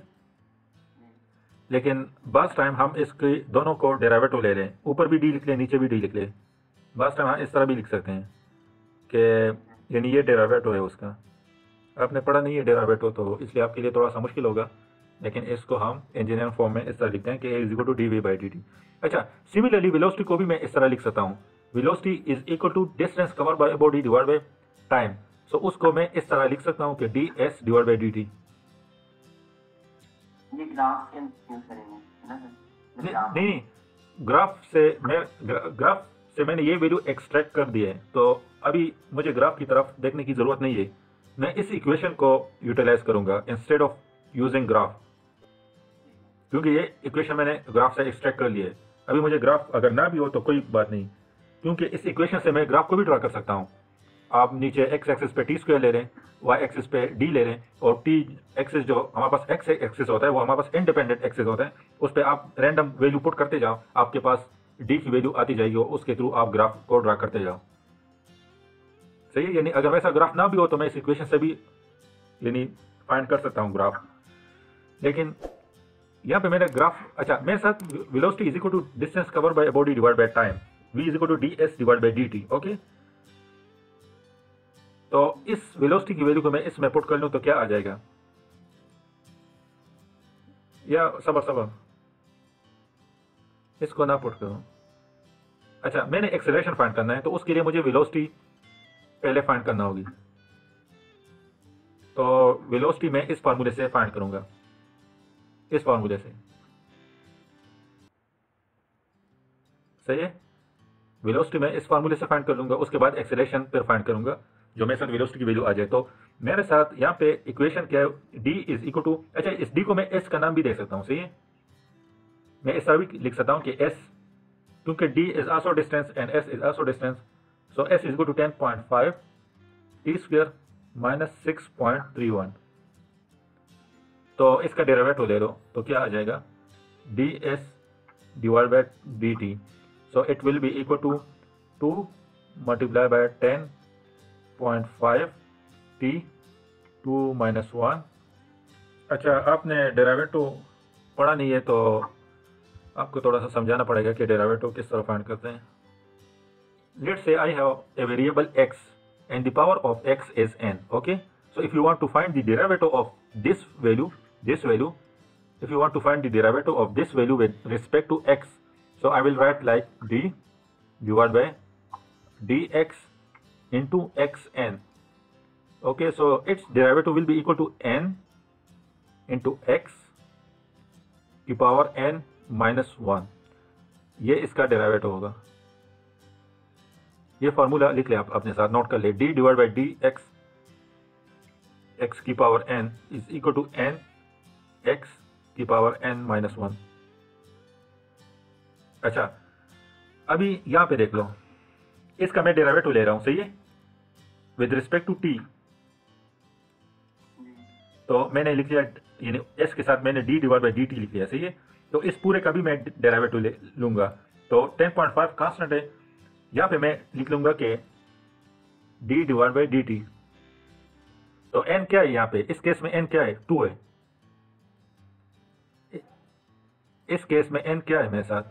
लेकिन बस टाइम हम इसके दोनों को डेरिवेटिव ले लें, ऊपर भी d लिख लें, नीचे भी d लिख लें। बस टाइम हम इस तरह भी लिख सकते हैं कि यानी ये डेरिवेटिव है उसका। आपने पढ़ा नहीं है डेरिवेटिव, तो इसलिए आपके लिए थोड़ा सा मुश्किल होगा, लेकिन इसको हम इंजीनियरिंग फॉर्म में इस तरह लिखते हैं कि a is equal to dv/dt। अच्छा, सिमिलरली वेलोसिटी को भी मैं इस तरह लिख सकता हूँ, velocity is equal to distance cover by body divide by time, so उसको मैं इस तरह लिख सकता हूँ कि ds डिवाइड बाय dt। ये ग्राफ से यूज करेंगे है ना सर? नहीं, ग्राफ से मैंने ये वैल्यू एक्सट्रैक्ट कर दी है, तो अभी मुझे ग्राफ की तरफ देखने की जरूरत नहीं है। मैं इस इक्वेशन को यूटिलाइज करूंगा इंस्टेड ऑफ यूजिंग ग्राफ, क्योंकि ये इक्वेशन मैंने ग्राफ से एक्सट्रैक्ट कर लिया है। अभी मुझे ग्राफ अगर ना भी हो तो कोई बात नहीं, क्योंकि इस इक्वेशन से मैं ग्राफ को भी ड्रा कर सकता हूँ। आप नीचे x एक्सिस पे t² ले लें, y एक्सिस पे d ले लें, और t एक्सिस जो हमारे पास x एक्सिस होता है वो हमारे पास इंडिपेंडेंट एक्सिस होता है, उस पर आप रैंडम वैल्यू पुट करते जाओ, आपके पास d की वैल्यू आती जाएगी और उसके थ्रू आप ग्राफ को ड्रा करते जाओ। सही है? यानी अगर वैसा ग्राफ ना भी हो तो मैं इस इक्वेशन से भी यानी फाइंड कर सकता हूँ ग्राफ। लेकिन यहाँ पे मेरा ग्राफ, अच्छा मेरे साथ velocity is equal to distance cover by body divide by time, v is equal to ds divide by dt। Okay, तो इस वेलोसिटी की वैल्यू को मैं इसमें पुट कर लूं तो क्या आ जाएगा? या सबर इसको ना पुट करूं। अच्छा, मैंने एक्सेलरेशन फाइंड करना है, तो उसके लिए मुझे वेलोसिटी पहले फाइंड करना होगी, तो वेलोसिटी मैं इस फार्मूले से फाइंड करूंगा, इस फार्मूले से। सही है? वेलोसिटी मैं इस फार्मूले से फाइंड कर लूँगा, उसके बाद एक्सेलरेशन पर फाइंड करूँगा जो मेरे साथ वेलोसिटी की वैल्यू आ जाए। तो मेरे साथ यहाँ पे इक्वेशन क्या है, d इज इक्वल टू, अच्छा इस d को मैं s का नाम भी दे सकता हूँ, सही है, मैं इस तरह भी लिख सकता हूँ कि s, क्योंकि d is also distance and s is also distance, so s is equal to 10.5 t square minus 6.31। तो इसका डेरिवेटिव ले लो तो क्या आ जाएगा, ds divide by dt, so it will be equal to 2 multiply by 10.5 t 2 minus 1। अच्छा आपने derivative पढ़ा नहीं है तो आपको थोड़ा सा समझाना पड़ेगा कि डेरिवेटिव किस तरह फाइंड करते हैं। Let's say I have a variable x and the power of x is n, okay, so if you want to find the derivative of this value, if you want to find the derivative of this value with respect to x, so I will write like d divided by dx into xn, okay, so its derivative will be equal to n into x की power n minus 1, ये इसका derivative होगा। ये formula लिख ले आप अपने साथ, नोट कर ले, d divide by D X, X की power n is equal to n x की पावर n माइनस 1। अच्छा अभी यहाँ पे देख लो, इसका मैं डेरिवेटिव ले रहा हूँ, सही है, विद रिस्पेक्ट टू t, तो मैंने लिख लिया, यानी s के साथ मैंने d divide by D T लिख लिया, सही है, तो इस पूरे का भी मैं डेरिवेटिव ले लूंगा। तो 10.5 कांस्टेंट है, यहाँ पे मैं लिख लूंगा कि d divide by D T, तो n क्या है यहाँ पे, इस केस में n क्या है, 2 है, इस केस में n क्या है मेरे साथ,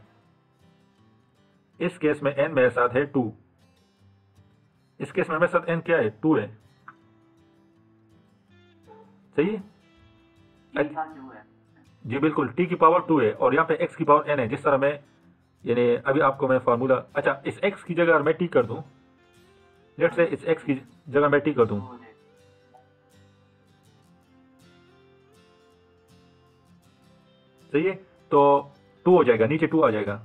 इस केस में n मेरे साथ है 2, इस केस में मेरे साथ n क्या है, 2 है, सही है, जी बिल्कुल, t की पावर 2 है और यहाँ पे x की पावर n है, जिस तरह मैं, यानी अभी आपको मैं फार्मूला, अच्छा इस x की जगह मैं t कर दूं, लेट्स से इस x की जगह मैं t कर दूं, सही है, तो 2 हो जाएगा, नीचे 2 आ जाएगा,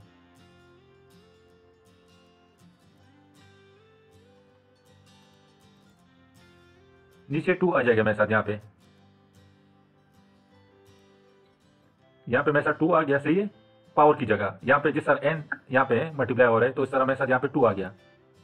नीचे 2 आ जाएगा मेरे साथ, यहाँ पे मेरे साथ 2 आ गया, सही है, पावर की जगह, यहाँ पे जिस तरह n यहाँ पे मल्टीप्लाई हो रहा है, तो इस तरह मेरे साथ यहाँ पे 2 आ गया,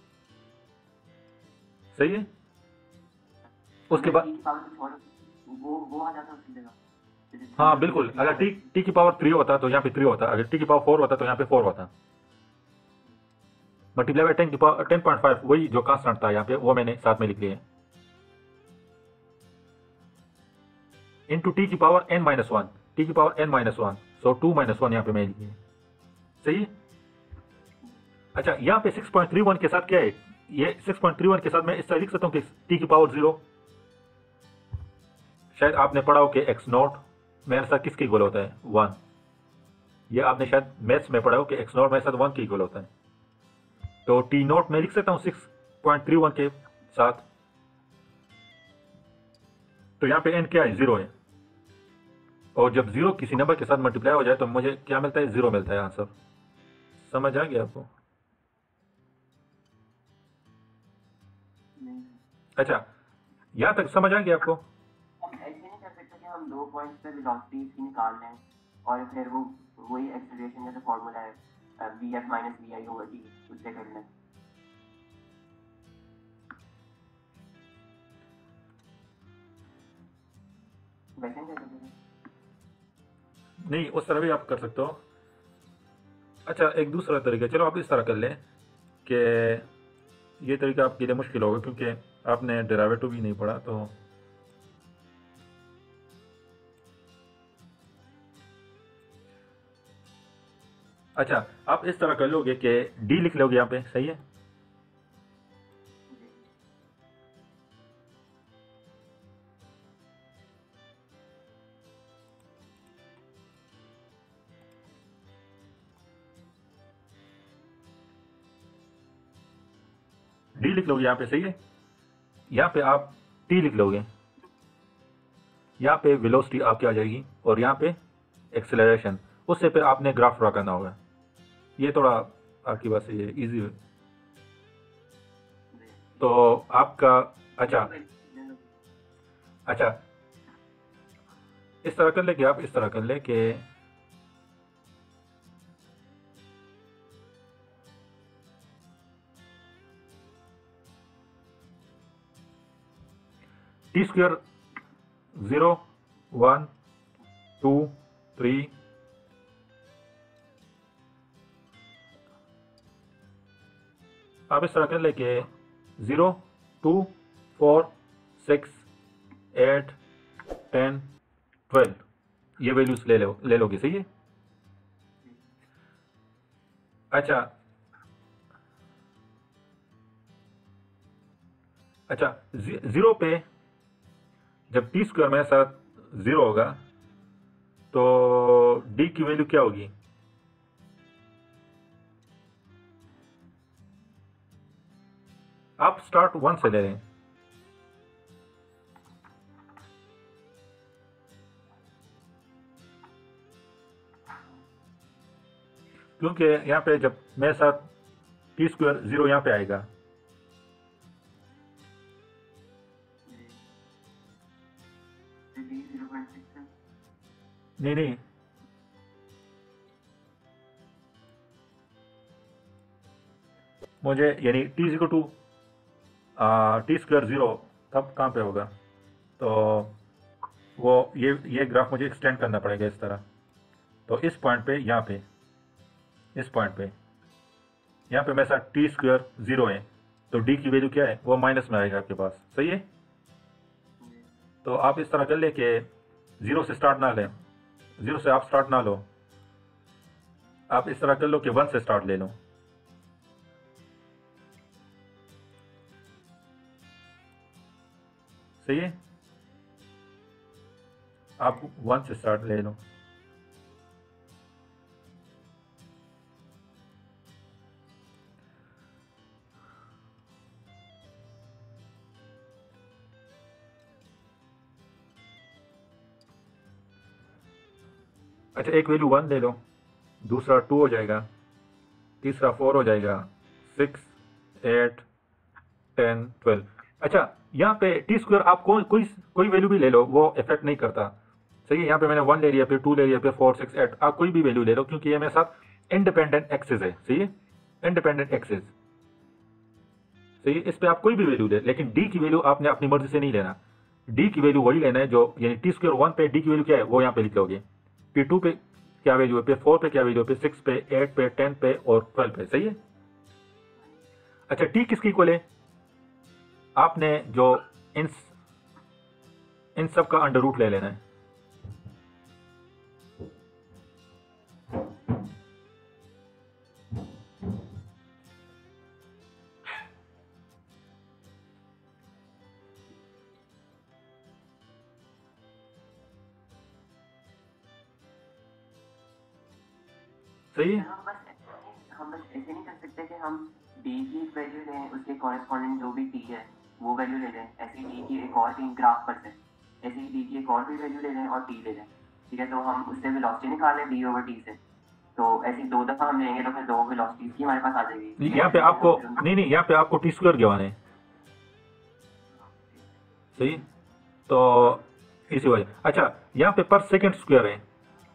सही है, उसके बाद वो आ जाता उसकी जगह, हाँ बिल्कुल, अगर t की पावर 3 होता तो यहाँ पे 3 होता, अगर t की पावर 4 होता तो यहाँ पे 4 होता, मल्टीप्लाई बाई 10 की पावर 10.5, वही जो कांस्टेंट था यहाँ पे वो मैंने साथ में लिख लिया, इनटू t की पावर n माइनस 1, t की power n minus 1, so 2 minus 1 यहाँ पे मैं लिखिए, सही है। अच्छा यहाँ पे 6.31 के साथ क्या है, ये 6.31 के साथ मैं इस तरह लिख सकता हूँ कि t की पावर 0, शायद आपने पढ़ा हो कि x नॉट मेरे साथ किसके इक्वल होता है, 1, ये आपने शायद मैथ्स में पढ़ा हो कि x नॉट मेरे साथ 1 के इक्वल होता है, तो t नॉट मैं लिख सकता हूँ 6.31 के साथ, तो यहाँ पे n क्या है, 0 है, और जब 0 किसी नंबर के साथ मल्टीप्लाई हो जाए तो मुझे क्या मिलता है, 0 मिलता है आंसर। समझ आ गया आपको? अच्छा यहाँ तक समझ आ गया आपको? हम ऐसे नहीं कर सकते कि हम 2 पॉइंट्स पे वेलोसिटी इसकी निकाल लें और फिर वो वही एक्सेलरेशन जैसे फॉर्मूला है vf minus vi over t, उससे कर लें। वैसे नहीं कर सकते? नहीं, उस तरह भी आप कर सकते हो। अच्छा एक दूसरा तरीका, चलो आप इस तरह कर लें कि ये तरीका आपके लिए मुश्किल होगा क्योंकि आपने डेरिवेटिव भी नहीं पढ़ा, तो अच्छा आप इस तरह कर लोगे कि d लिख लोगे यहाँ पे, सही है, d लिख लोगे यहाँ पे, सही है, यहाँ पे आप t लिख लोगे, यहाँ पे वेलोसिटी आपकी आ जाएगी और यहाँ पे एक्सेलरेशन, उससे फिर आपने ग्राफ ड्रा करना होगा। ये थोड़ा आपकी बात से ये ईजी तो आपका अच्छा अच्छा इस तरह कर ले कि आप इस तरह कर ले कि टी स्क्वायर 0 1 2 3 आप इस तरह कर ले कि 0 2 4 6 8 10 12 ये वैल्यूज ले लोगे, सही है। अच्छा अच्छा 0 पे जब टी स्क्वायर मेरे साथ 0 होगा तो डी की वैल्यू क्या होगी? आप स्टार्ट 1 से ले रहे हैं क्योंकि यहाँ पे जब मेरे साथ टी स्क्वायर 0 यहाँ पे आएगा, नहीं नहीं मुझे यानी T equal to T square 0 तब कहाँ पे होगा? तो वो ये ग्राफ मुझे एक्सटेंड करना पड़ेगा इस तरह। तो इस पॉइंट पे यहाँ पे इस पॉइंट पे यहाँ पे मेरे साथ टी स्क्वायर 0 है, तो डी की वैल्यू क्या है? वो माइनस में आएगा आपके पास, सही है। तो आप इस तरह कर ले कि 0 से स्टार्ट ना लें, 0 से आप स्टार्ट ना लो, आप इस तरह कर लो कि 1 से स्टार्ट ले लो, सही है। आप 1 से स्टार्ट ले लो। अच्छा एक वैल्यू 1 ले लो, दूसरा 2 हो जाएगा, तीसरा 4 हो जाएगा, 6 8 10 12। अच्छा यहाँ पे टी स्क्वायर आप कोई वैल्यू भी ले लो, वो इफेक्ट नहीं करता, सही है। यहाँ पे मैंने 1 ले लिया, फिर 2 ले लिया, फिर 4 6 8, आप कोई भी वैल्यू ले लो क्योंकि ये मेरे साथ इंडिपेंडेंट एक्सेस है, सही है, इंडिपेंडेंट एक्सेस, सही है। इस पे आप कोई भी वैल्यू ले, लेकिन डी की वैल्यू आपने अपनी मर्जी से नहीं लेना, डी की वैल्यू वही लेना है जो यानी टी स्क्वायर 1 पे डी की वैल्यू क्या है वो यहाँ पे लिख लोगे, फिर 2 पे क्या वैल्यू है, फिर 4 पे क्या वैल्यू है, फिर 6 पे 8 पे 10 पे और 12 पे, सही है। अच्छा टी किसकी इक्वल है? आपने जो इन इन सब का अंडर रूट ले लेना है, सही है। हम बस ऐसे नहीं कर सकते कि हम डी की वैल्यू लें, उसके कॉरेस्पॉन्डिंग जो भी टी है वो वैल्यू ले लें, ऐसे ही डी की एक और टी ग्राफ पर से ऐसे ही डी की एक और भी वैल्यू ले लें और टी ले लें, ठीक है। तो हम उससे वेलोसिटी निकाल लें डी ओवर टी से, तो ऐसे ही 2 दफा हम लेंगे तो फिर 2 वेलोसिटीज की हमारे पास आ जाएगी। यहाँ पे आपको नहीं यहाँ पे आपको टी स्क्वायर गिवन है, सही। तो इसी वजह अच्छा यहाँ पे पर सेकेंड स्क्वायर है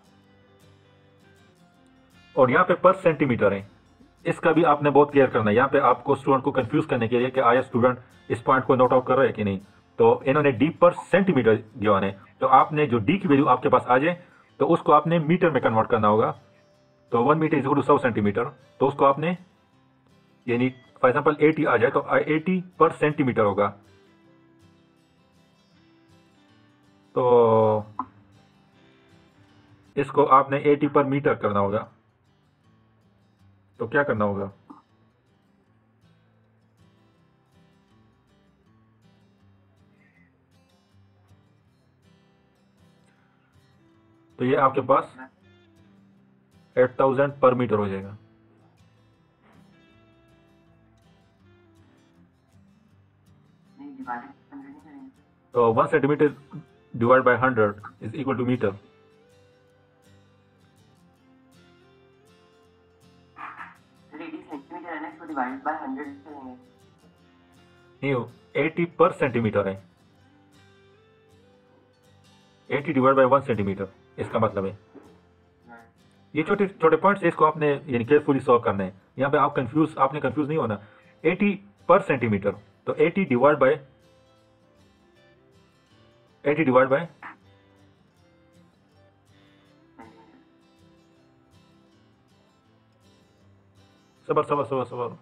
और यहाँ पे पर सेंटीमीटर है, इसका भी आपने बहुत केयर करना है। यहाँ पे आपको स्टूडेंट को कंफ्यूज करने के लिए कि आया स्टूडेंट इस पॉइंट को नोट आउट कर रहे हैं कि नहीं, तो इन्होंने डी पर सेंटीमीटर गिवन है, तो आपने जो डी की वैल्यू आपके पास आ जाए तो उसको आपने मीटर में कन्वर्ट करना होगा। तो 1 metre is equal to 100 centimetre, तो उसको आपने यानी फॉर एग्जाम्पल 80 आ जाए तो 80 पर सेंटीमीटर होगा। तो इसको आपने 80 पर मीटर करना होगा, तो क्या करना होगा? तो ये आपके पास 8000 पर मीटर हो जाएगा। नहीं डिवाइडेड 100 नहीं करेंगे, तो 1 centimetre divide by 100 is equal to metre. फिर 80 सेंटीमीटर है ना, इसको डिवाइडेड बाय 100 करेंगे। नहीं, 80 पर सेंटीमीटर है, 80 डिवाइड बाई 1 सेंटीमीटर, इसका मतलब है ये छोटे छोटे पॉइंट्स, इसको आपने यानी केयरफुली सॉल्व करना है। यहाँ पे आपने कंफ्यूज नहीं होना। 80 पर सेंटीमीटर, तो 80 डिवाइड बाय सबर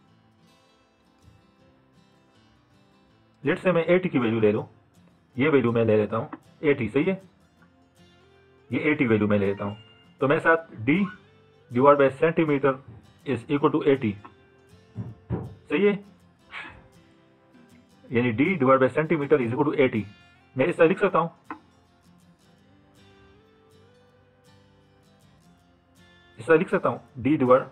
लेट से मैं 80 की वैल्यू ले लूँ, ये वैल्यू मैं ले लेता हूँ 80, सही है, ये 80 वैल्यू मैं ले लेता हूँ, तो मेरे साथ d divide by centimetre is equal to 80, सही है, यानी d divide by centimetre is equal to 80। मैं इस तरह लिख सकता हूँ, d डिवाइड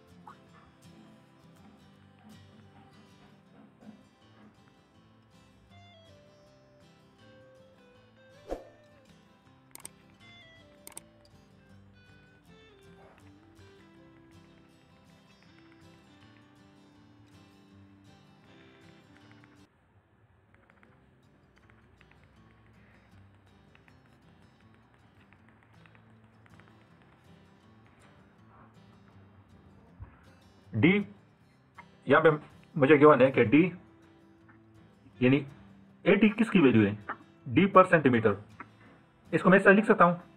d, यहाँ पे मुझे गिवन है कि d यानी 80 किसकी वैल्यू है, d पर सेंटीमीटर, इसको मैं ऐसा लिख सकता हूँ,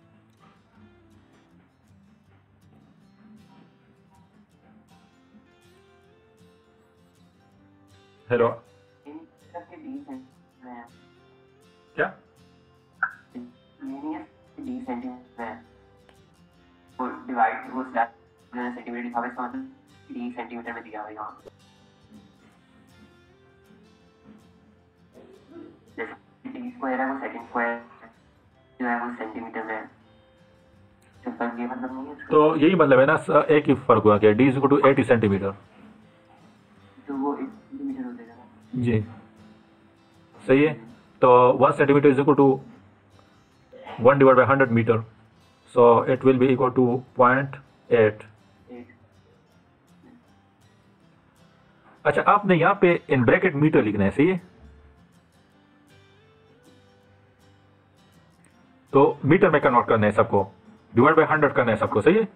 हेलो इन तरफ के डी सेंटीमीटर क्या, डी सेंटीमीटर वो डिवाइड वो स्लैब सेंटीमीटर लिखा हुआ है, इसका मतलब डी सेंटीमीटर में दिया हुआ है यहाँ। जैसे डी स्क्वायर है वो सेकंड स्क्वायर जो है वो सेंटीमीटर में है, तो फर्क ये मतलब नहीं है इसका, तो यही मतलब है ना, एक ही फर्क हुआ कि d is equal to 80 centimetre, तो वो 1 सेंटीमीटर हो जाएगा जी सही है, तो 1 centimetre is equal to 1 divide by 100 metre, so it will be equal to 0.8। अच्छा, आपने यहाँ पे इन ब्रैकेट मीटर लिखना है, सही है, तो मीटर में कन्वर्ट करना है सबको, डिवाइड बाय 100 करना है सबको, सही है।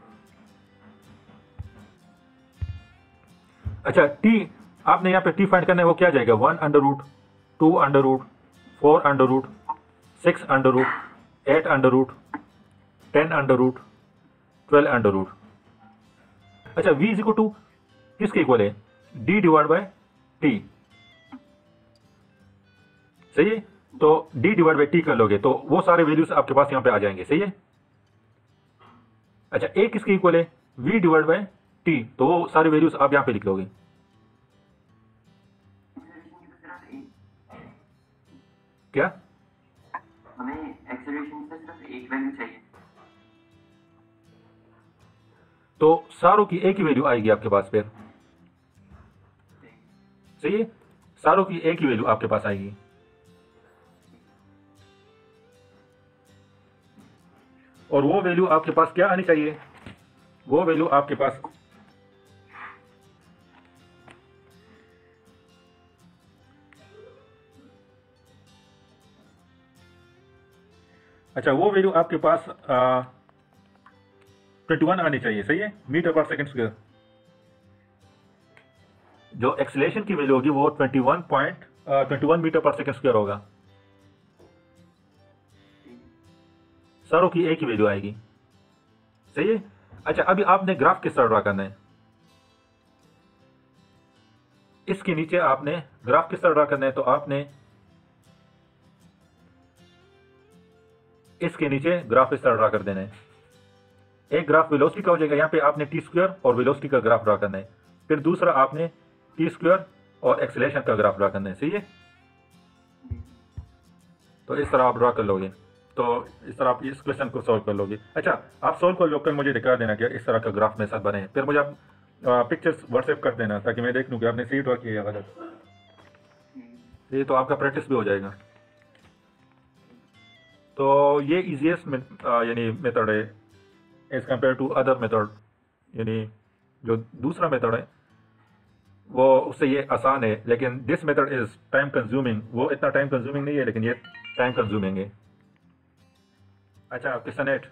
अच्छा, t आपने यहाँ पे t फाइंड करना है, वो क्या जाएगा, 1 under root, 2 under root, 4 under root, 6 under root, 8 under root, 10 under root, 12 under root. अच्छा, v इज इक्वल टू किसके इक्वल है, d डिवाइड बाय t, सही है, तो d डिवाइड बाय t कर लोगे तो वो सारे वैल्यूज आपके पास यहाँ पे आ जाएंगे, सही है। अच्छा, a किसके इक्वल है, v डिवाइड बाय t, तो वो सारे वैल्यूज आप यहाँ पे लिख लोगे, क्या, हमें एक्सेलरेशन की सिर्फ एक वैल्यू चाहिए, तो सारों की एक ही वैल्यू आएगी आपके पास फिर, सही है, सारों की एक ही वैल्यू आपके पास आएगी। और वो वैल्यू आपके पास क्या आनी चाहिए, वो वैल्यू आपके पास अच्छा, वो वैल्यू आपके पास 21 आनी चाहिए, सही है, मीटर पर सेकंड स्क्वायर। जो एक्सेलरेशन की वैल्यू होगी वो 21 मीटर पर सेकंड स्क्वायर होगा, सारों की एक ही वैल्यू आएगी, सही है। अच्छा, अभी आपने ग्राफ किस तरह ड्रा करना है, इसके नीचे आपने ग्राफ किस तरह ड्रा करना है, तो आपने इसके नीचे ग्राफ इस तरह ड्रा कर देना है। एक ग्राफ वेलोसिटी का हो जाएगा, यहाँ पे आपने टी स्क्वायर और वेलोसिटी का ग्राफ ड्रा करना है, फिर दूसरा आपने टी स्क्वायर और एक्सेलरेशन का ग्राफ ड्रा करना है, सही है। तो इस तरह आप ड्रा कर लोगे, तो इस तरह आप इस क्वेश्चन को सॉल्व कर लोगे। अच्छा, आप सॉल्व कर लो, कर मुझे दिखा देना कि इस तरह का ग्राफ मेरे साथ बने, फिर मुझे आप पिक्चर्स व्हाट्सएप कर देना ताकि मैं देख लूँ कि आपने सही ड्रा किया या गलत, ये तो आपका प्रैक्टिस भी हो जाएगा। तो ये इजीएस्ट यानी मेथड है as compare to other method, यानी जो दूसरा मेथड है वो उससे ये आसान है, लेकिन this method is time consuming. वो इतना टाइम कंज्यूमिंग नहीं है, लेकिन ये टाइम कंज्यूमिंग है। अच्छा क्वेश्चन 8।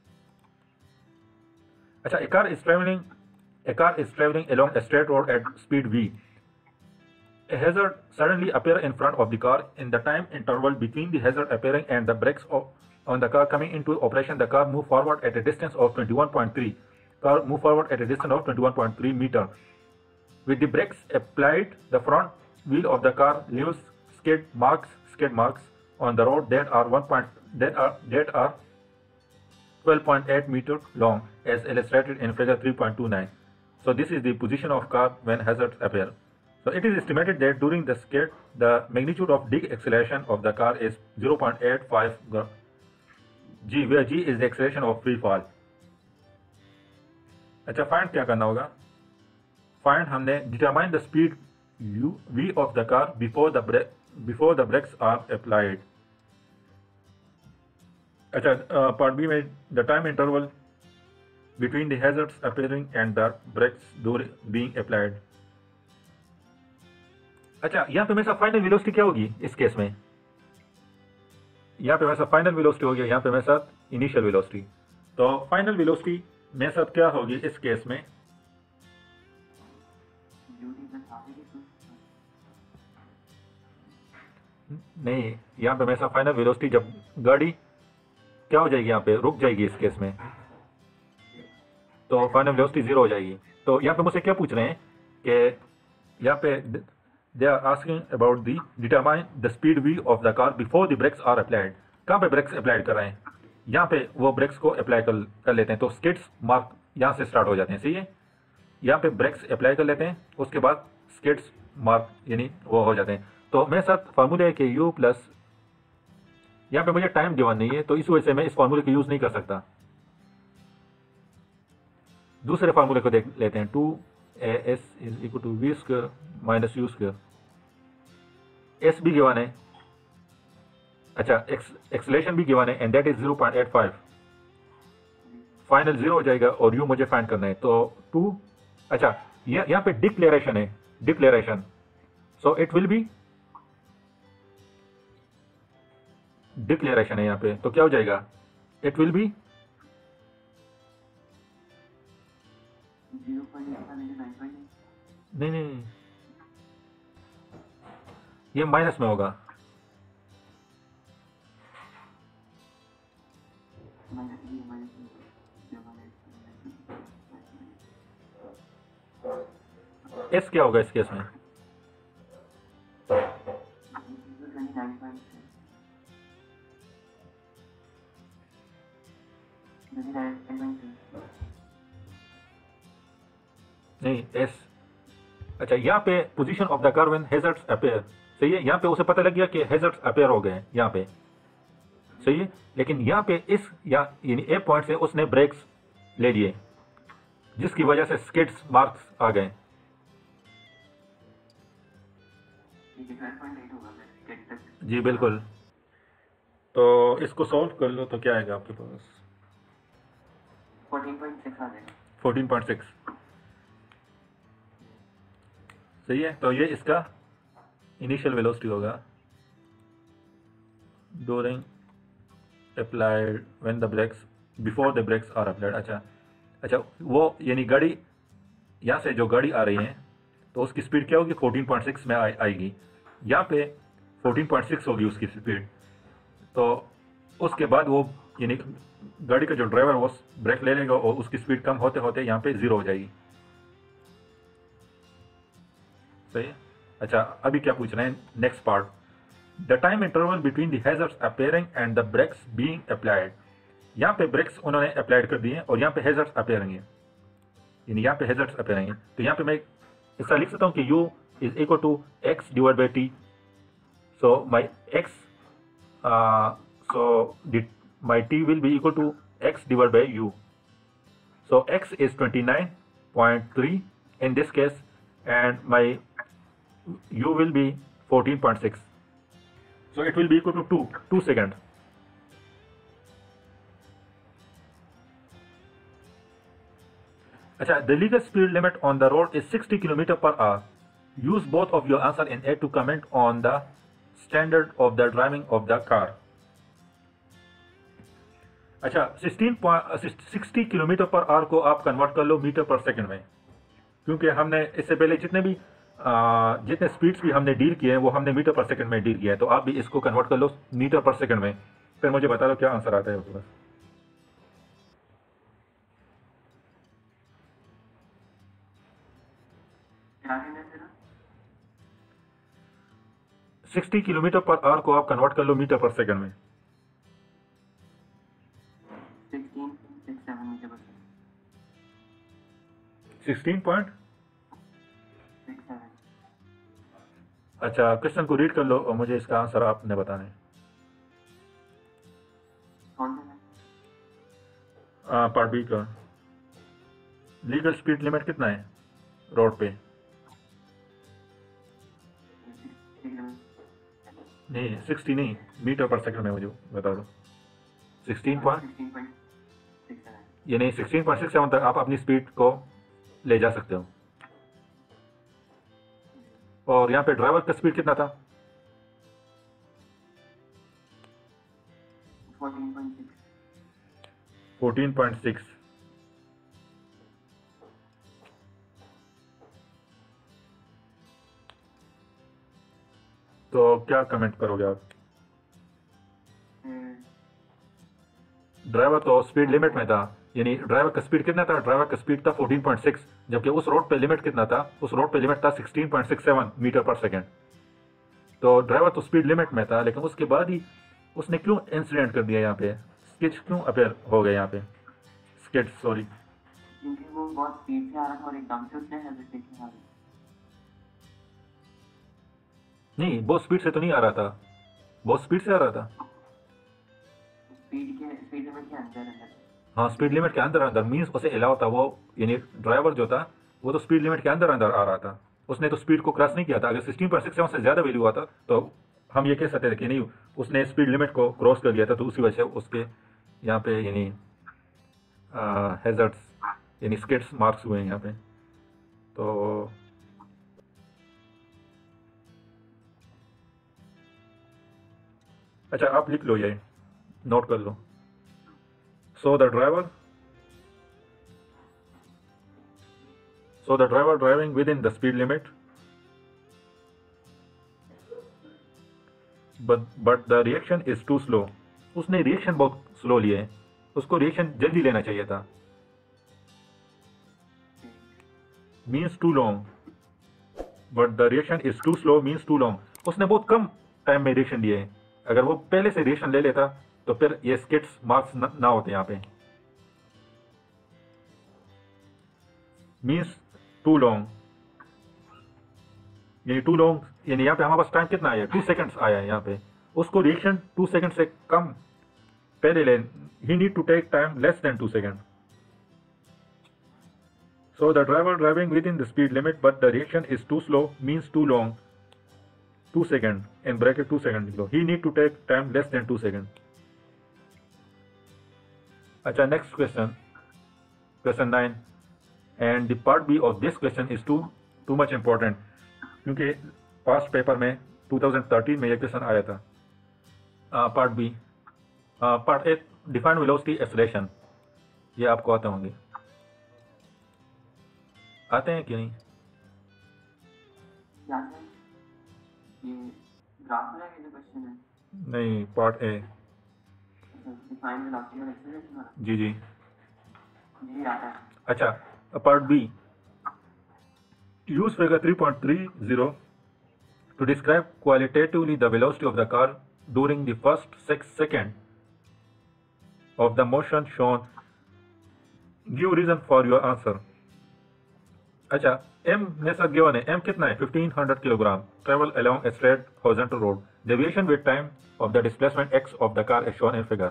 अच्छा, a car is traveling along a straight road at speed v. A hazard suddenly appear in front of the car. In the time interval between the hazard appearing and the brakes on the car coming into operation, the car move forward at a distance of 21.3. Car move forward at a distance of 21.3 meter. With the brakes applied, the front wheel of the car leaves skid marks on the road that are 12.8 meter long, as illustrated in figure 3.29. So this is the position of car when hazards appear. So it is estimated that during the skid, the magnitude of deceleration of the car is 0.85 g, where g is the acceleration of free fall. अच्छा, find क्या करना होगा? Find हमने determine the speed v of the car before the brakes are applied. अच्छा, part B में the time interval between the hazards appearing and the brakes being applied. अच्छा, यहाँ पे मेरे साथ फाइनल वेलोसिटी क्या होगी इस केस में? यहाँ पे मेरे साथ फाइनल वेलोसिटी होगी, यहाँ पे मेरे साथ इनिशियल वेलोसिटी। तो फाइनल वेलोसिटी मेरे साथ क्या होगी इस केस में? नहीं, यहाँ पे मेरे साथ फाइनल वेलोसिटी, जब गाड़ी क्या हो जाएगी, यहाँ पे रुक जाएगी इस केस में, तो फाइनल वेलोसिटी 0 हो जाएगी। तो यहाँ पे मुझसे क्या पूछ रहे हैं कि यहाँ पे they are asking about the determine the speed v of the car before the brakes are applied. कहाँ पे ब्रेक्स अप्लाइड कर रहे हैं? यहाँ पे वो ब्रेक्स को अप्लाई कर लेते हैं, तो स्किड्स मार्क यहाँ से स्टार्ट हो जाते हैं। सही है, यहाँ पे ब्रेक्स अप्लाई कर लेते हैं, उसके बाद स्किड्स मार्क यानी वो हो जाते हैं। तो मेरे साथ फार्मूला है कि u प्लस, यहाँ पे मुझे टाइम गिवन नहीं है, तो इस वजह से मैं इस फार्मूले को यूज़ नहीं कर सकता। दूसरे फार्मूले को देख लेते हैं, 2as is equal to v square minus u square. s भी गिवन है, अच्छा एक्सेलरेशन भी गिवन है, एंड दैट इज 0.85। फाइनल 0 हो जाएगा और u मुझे फाइंड करना है, तो 2। अच्छा, यहाँ पे डिक्लेरेशन है, declaration, so it will be declaration है यहाँ पे, तो क्या हो जाएगा? इट विल बी 0.85 नहीं, ये माइनस में होगा। एस क्या होगा इस केस में? नहीं, एस। अच्छा, यहाँ पे position of the car when hazards appear, सही है, यहाँ पे उसे पता लग गया कि हैजर्ड्स अपीयर हो गए हैं यहाँ पे, सही है, लेकिन यहाँ पे इस यानी ए पॉइंट से उसने ब्रेक्स ले लिए, जिसकी वजह से स्किड्स मार्क्स आ गए। जी बिल्कुल। तो इसको सॉल्व कर लो तो क्या आएगा आपके पास? 14.6 आ जाएगा। 14.6 सही है। तो ये इसका इनिशियल वेलोसिटी होगा during applied when the brakes before the brakes are applied. अच्छा वो यानी गाड़ी यहाँ से जो गाड़ी आ रही है तो उसकी स्पीड क्या होगी? 14.6 में आएगी। यहाँ पे 14.6 होगी उसकी स्पीड। तो उसके बाद वो यानी गाड़ी का जो ड्राइवर वो ब्रेक ले लेगा और उसकी स्पीड कम होते होते यहाँ पे 0 हो जाएगी। सही है। अच्छा अभी क्या पूछ रहे हैं? Next part, the time interval between the hazards appearing and the brakes being applied. यहाँ पे ब्रेक्स उन्होंने अप्लाइड कर दिए और यहाँ पे हैजर्ड्स अपीयरिंग है, यानी यहाँ पे हैजर्ड्स अपीयरिंग है। तो यहाँ पे मैं इस तरह लिख सकता हूँ कि u is equal to x divide by t। So my x my t will be equal to x divided by u. So x is 29.3 in this case and my u will be 14.6. So it will be equal to 2 seconds. अच्छा, the legal speed limit on the road is 60 km per hour. Use both of your answer in add to comment on the standard of the driving of the car. अच्छा, 60 kilometre per hour को आप convert कर लो metre पर second में, क्योंकि हमने इससे पहले जितने स्पीड्स भी हमने डील किए हैं वो हमने मीटर पर सेकंड में डील किया है। तो आप भी इसको कन्वर्ट कर लो मीटर पर सेकंड में, फिर मुझे बता दो क्या आंसर आता है उसके बाद। क्या कहना है तेरा? 60 किलोमीटर पर आवर को आप कन्वर्ट कर लो मीटर पर सेकंड में। 16.67 मीटर पर सेकंड। 16.67। अच्छा, क्वेश्चन को रीड कर लो और मुझे इसका आंसर आपने बताना है। कौन सा है? पार्ट बी का। लीगल स्पीड लिमिट कितना है रोड पे? नहीं 60 नहीं, मीटर पर सेकंड में मुझे बता दो। 16.67 ये नहीं, 16.67 तक आप अपनी स्पीड को ले जा सकते हो। और यहाँ पे ड्राइवर का स्पीड कितना था? 14.6। तो क्या कमेंट करोगे आप? ड्राइवर तो स्पीड लिमिट में था, यानी ड्राइवर का स्पीड कितना था? ड्राइवर का स्पीड था 14.6, जबकि उस रोड पे लिमिट कितना था? उस रोड पे लिमिट था 16.67 मीटर पर सेकंड। तो ड्राइवर तो स्पीड लिमिट में था, लेकिन उसके बाद ही उसने क्यों इंसिडेंट कर दिया? यहाँ पे स्किड क्यों अपेयर हो गए? यहाँ पे स्किड, सॉरी, क्योंकि वो बहुत स्पीड से आ रहा था और एकदम से उसने हेजिटेट किया। नहीं, बहुत स्पीड से तो नहीं आ रहा था, बहुत स्पीड से आ रहा था। स्पीड लिमिट के अंदर अंदर। हाँ, स्पीड लिमिट के अंदर अंदर मीन्स उसे अलाउ था वो, यानी ड्राइवर जो था वो तो स्पीड लिमिट के अंदर अंदर आ रहा था, उसने तो स्पीड को क्रॉस नहीं किया था। अगर 16.67 से ज़्यादा वैल्यू आता तो हम ये कह सकते थे कि नहीं, उसने स्पीड लिमिट को क्रॉस कर लिया था, तो उसी वजह से उसके यहाँ पे यानी हैजर्ड्स यानी स्किड्स मार्क्स हुए हैं यहाँ पे। तो अच्छा, आप लिख लो, ये नोट कर लो। So the driver driving within the speed limit, but the reaction is too slow. उसने रिएक्शन बहुत स्लो लिए है, उसको रिएक्शन जल्दी लेना चाहिए था। Means too long, but the reaction is too slow means too long. उसने बहुत कम टाइम में रिएक्शन लिए है। अगर वो पहले से रिएक्शन ले लेता तो फिर ये स्किड्स मार्क्स ना होते यहाँ पे। मीन्स टू लॉन्ग, यानी टू लॉन्ग, यानी यहाँ पे हमारे पास टाइम कितना आया? 2 सेकंड्स आया है यहाँ पे। उसको रिएक्शन 2 सेकंड से कम पहले ले, he need to take time less than 2 second. So the driver driving within the speed limit but the reaction is too slow means too long 2 second, in bracket 2 second लिख लो। He need to take time less than 2 second. अच्छा, next question, question 9, and the part B of this question is too much important, क्योंकि past paper में 2013 में ये question आया था। Part B, part A, defined velocity acceleration, ये आपको आते होंगे, आते हैं कि नहीं? क्या है ये? ग्राफ वाला जो क्वेश्चन है? नहीं, पार्ट ए। डिफाइन वेलोसिटी और एक्सेलरेशन वाला? जी जी जी आता है। अच्छा, part B, use figure 3.30 to describe qualitatively the velocity of the car during the first 6 seconds of the motion shown. Give reason for your answer. अच्छा, m ने साथ गिवन है, m कितना है? 1500 kilogram, travel along a straight horizontal road, deviation with time of the displacement x of the car as shown in figure.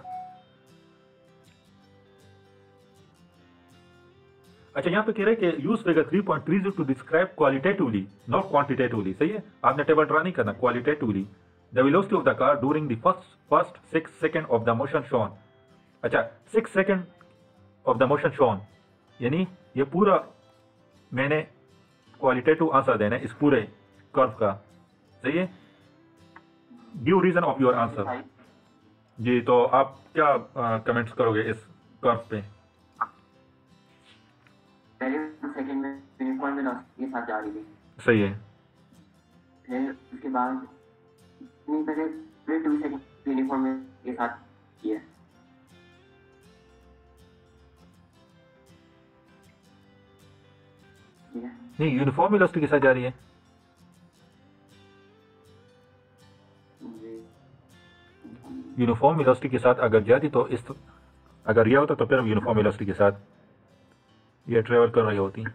अच्छा, यहाँ पे कह रहे हैं कि use figure 3.30 to describe qualitatively not quantitatively. सही है, आपने टेबल ड्रा नहीं करना, qualitatively the velocity of the car during the first 6 second of the motion shown. अच्छा, 6 second of the motion shown, यानी ये पूरा मैंने क्वालिटेटिव आंसर देना है इस पूरे कर्व का, सही है। Give reason of your answer. जी, तो आप क्या कमेंट्स करोगे इस कर्व पे? पहले सेकंड में यूनिफॉर्म वेलोसिटी के साथ जा रही थी, सही है। फिर उसके बाद नहीं, पहले 2 सेकंड यूनिफॉर्म के साथ किया। ठीक है, नहीं, यूनिफॉर्म वेलोसिटी के साथ जा रही है। जी। यूनिफॉर्म वेलोसिटी के साथ अगर जाती तो इस, अगर यह होता तो फिर यूनिफॉर्म वेलोसिटी के साथ ये ट्रेवल कर रही होती,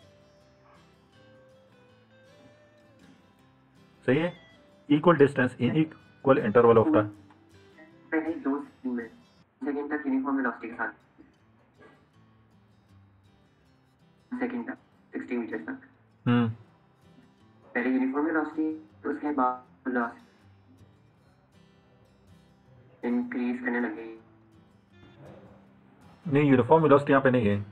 सही है। Equal distance in equal interval of time. पहले 2 सेकंड तक यूनिफॉर्म वेलोसिटी के साथ, सेकंड तक 60 मीटर तक पहले यूनिफॉर्म वेलोसिटी, तो उसके बाद वेलोसिटी इंक्रीज करने लगी। नहीं, यूनिफॉर्म वेलोसिटी यहाँ पे नहीं है।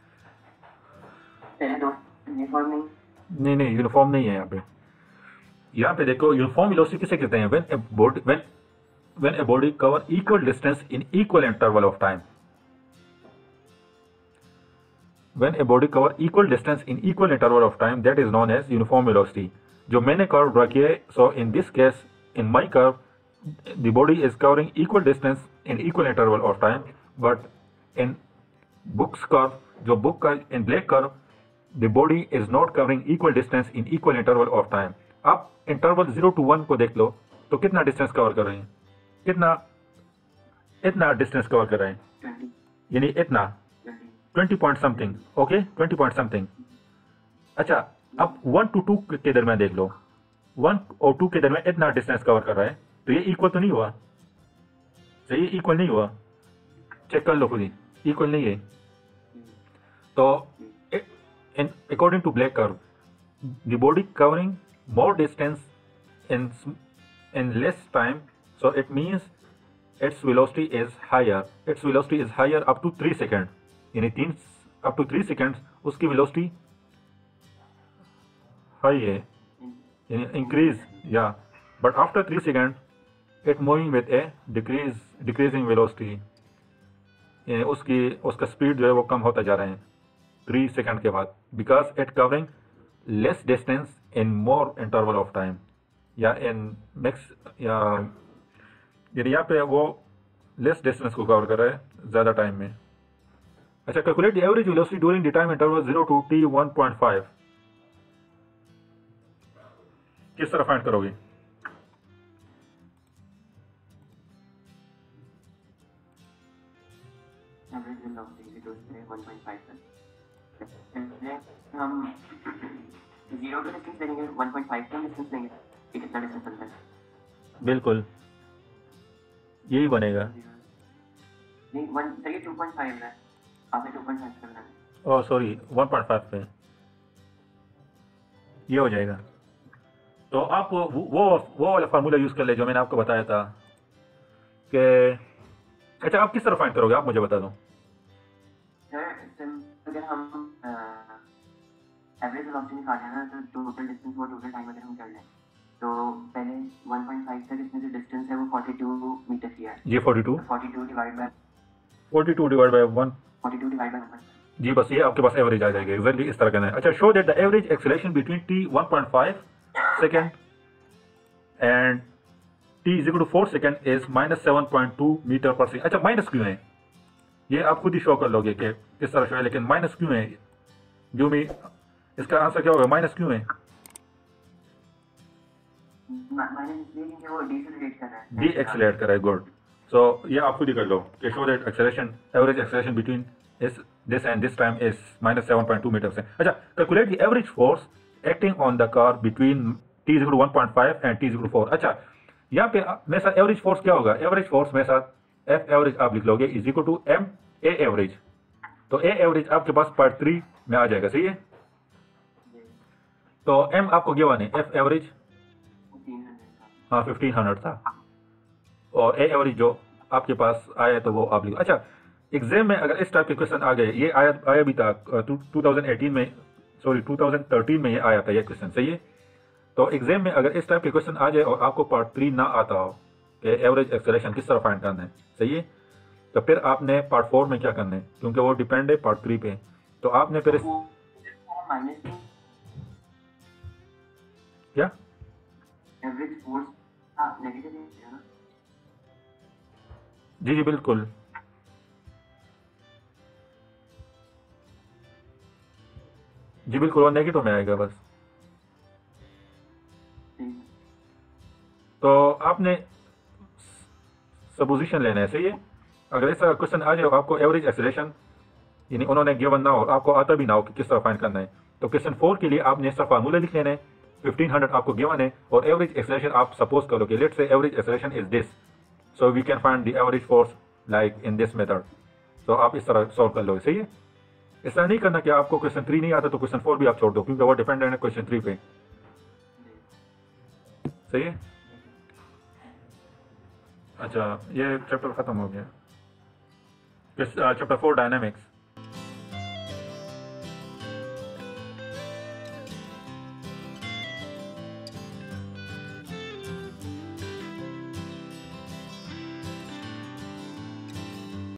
पहले 2 यूनिफॉर्म नहीं, नहीं, यूनिफॉर्म नहीं है यहाँ पे। यहाँ पे देखो, यूनिफॉर्म वेलोसिटी किसे कहते हैं? when a body cover equal distance in equal interval of time. When a body cover equal distance in equal interval of time, that is known as uniform velocity. जो मैंने कर्व ड्रा किया है, so in this case, in my curve, the body is covering equal distance in equal interval of time, but in book's curve, जो book का in black curve, the body is not covering equal distance in equal interval of time. आप interval 0 to 1 को देख लो तो कितना distance cover कर रहे हैं? इतना डिस्टेंस कवर कर रहे हैं, 20, यानी इतना 20 point something. Okay, 20 point something. अच्छा, अब 1 to 2 के दरमियान देख लो, 1 और 2 के दरमियान इतना डिस्टेंस कवर कर रहा है, तो ये इक्वल तो नहीं हुआ? सही, ये इक्वल नहीं हुआ। चेक कर लो खुद ही, इक्वल नहीं है। तो according to black curve, the body covering more distance in less time, so it means its velocity is higher. Its velocity is higher up to 3 seconds. यानी up to 3 seconds उसकी velocity high है, यानी increase, yeah. But after 3 seconds it moving with a decreasing velocity. यानी उसका speed जो है वो कम होता जा रहा है 3 सेकंड के बाद, because it covering less distance in more interval of time, या in max, या यानी यहाँ पे वो लेस डिस्टेंस को कवर कर रहा है ज़्यादा टाइम में। अच्छा, calculate the average velocity during the time interval 0 to t 1.5। किस तरह फाइंड करोगे? एवरेज वेलोसिटी तो उससे 1.5 तक हम 0 का डिस्टेंस लेंगे, 1.5 का डिस्टेंस लेंगे, ये कितना डिस्टेंस बनता है? बिल्कुल यही बनेगा। नहीं, 1 सही 2.5 है, आपने 2.5 करना है। ओह सॉरी, 1.5 पे ये हो जाएगा। तो आप वो वाला फार्मूला यूज़ कर ले जो मैंने आपको बताया था कि, अच्छा आप किस तरह फाइंड करोगे, आप मुझे बता दो। सर अगर हम एवरेज वेलोसिटी निकालना है ना, तो टोटल डिस्टेंस और टोटल टाइम अगर हम कर लें, तो पहले 1.5 तक इसमें जो डिस्टेंस है वो 42 मीटर की है। जी 42 डिवाइड बाय 1। 42 divide by 1। जी बस ये आपके पास एवरेज आ जाएगी, एग्जैक्टली इस तरह करना है। अच्छा, show that the average acceleration between t 1.5 second and t is equal to 4 second is -7.2 metre per second. अच्छा, माइनस क्यों है ये आप खुद ही शो कर लोगे कि किस तरह शो है, लेकिन माइनस क्यों है? जो भी इसका आंसर क्या होगा, माइनस क्यों है? माइनस इसलिए क्योंकि वो डीएक्सेलरेट कर रहा है। डीएक्सेलरेट कर रहा है, गुड। सो ये आप खुद ही कर लो कि show that acceleration, average acceleration between this and this time is -7.2 meters. अच्छा, calculate the average force acting on the car between t is equal to 1.5 and t is equal to 4. अच्छा, यहाँ पे मेरे साथ एवरेज फोर्स क्या होगा? Average force मेरे साथ F एवरेज आप लिख लोगे is equal to M A average. तो A एवरेज आपके पास पार्ट 3 में आ जाएगा, सही है। तो M आपको गिवन है, F एवरेज 1500 था, और A एवरेज जो आपके पास आया तो वो आप लिखो। अच्छा, एग्जाम में अगर इस टाइप के क्वेश्चन आ गए, ये आया भी था 2018 में सॉरी 2013 में ये आया था ये क्वेश्चन, सही है। तो एग्जाम में अगर इस टाइप के क्वेश्चन आ जाए और आपको पार्ट 3 ना आता हो कि एवरेज एक्सेलरेशन किस तरह फाइंड करना है, सही है, तो फिर आपने पार्ट 4 में क्या करना है, क्योंकि वो डिपेंड है पार्ट 3 पे। तो आपने फिर माइनस क्या एवरेज फोर्स, हाँ नेगेटिव है ना। जी जी बिल्कुल, जी बिल्कुल, वो नेगेटिव में आएगा बस। ठीक। तो आपने सपोजिशन लेना है, सही है। अगर ऐसा क्वेश्चन आ जाए आपको एवरेज एक्सेलरेशन यानी उन्होंने गिवन ना हो, आपको आता भी ना हो कि किस तरह फाइंड करना है, तो क्वेश्चन 4 के लिए आपने इसका फार्मूला लिख लेना है। 1500 आपको गिवन है और एवरेज एक्सेलरेशन आप सपोज करो कि let's say average acceleration is this, so we can find the average force like in this method. तो आप इस तरह सॉल्व कर लो, सही है। ऐसा नहीं करना कि आपको क्वेश्चन 3 नहीं आता तो क्वेश्चन 4 भी आप छोड़ दो, क्योंकि वो डिपेंडेंट है क्वेश्चन 3 पे, सही है। अच्छा, ये चैप्टर खत्म हो गया, चैप्टर 4 डायनामिक्स।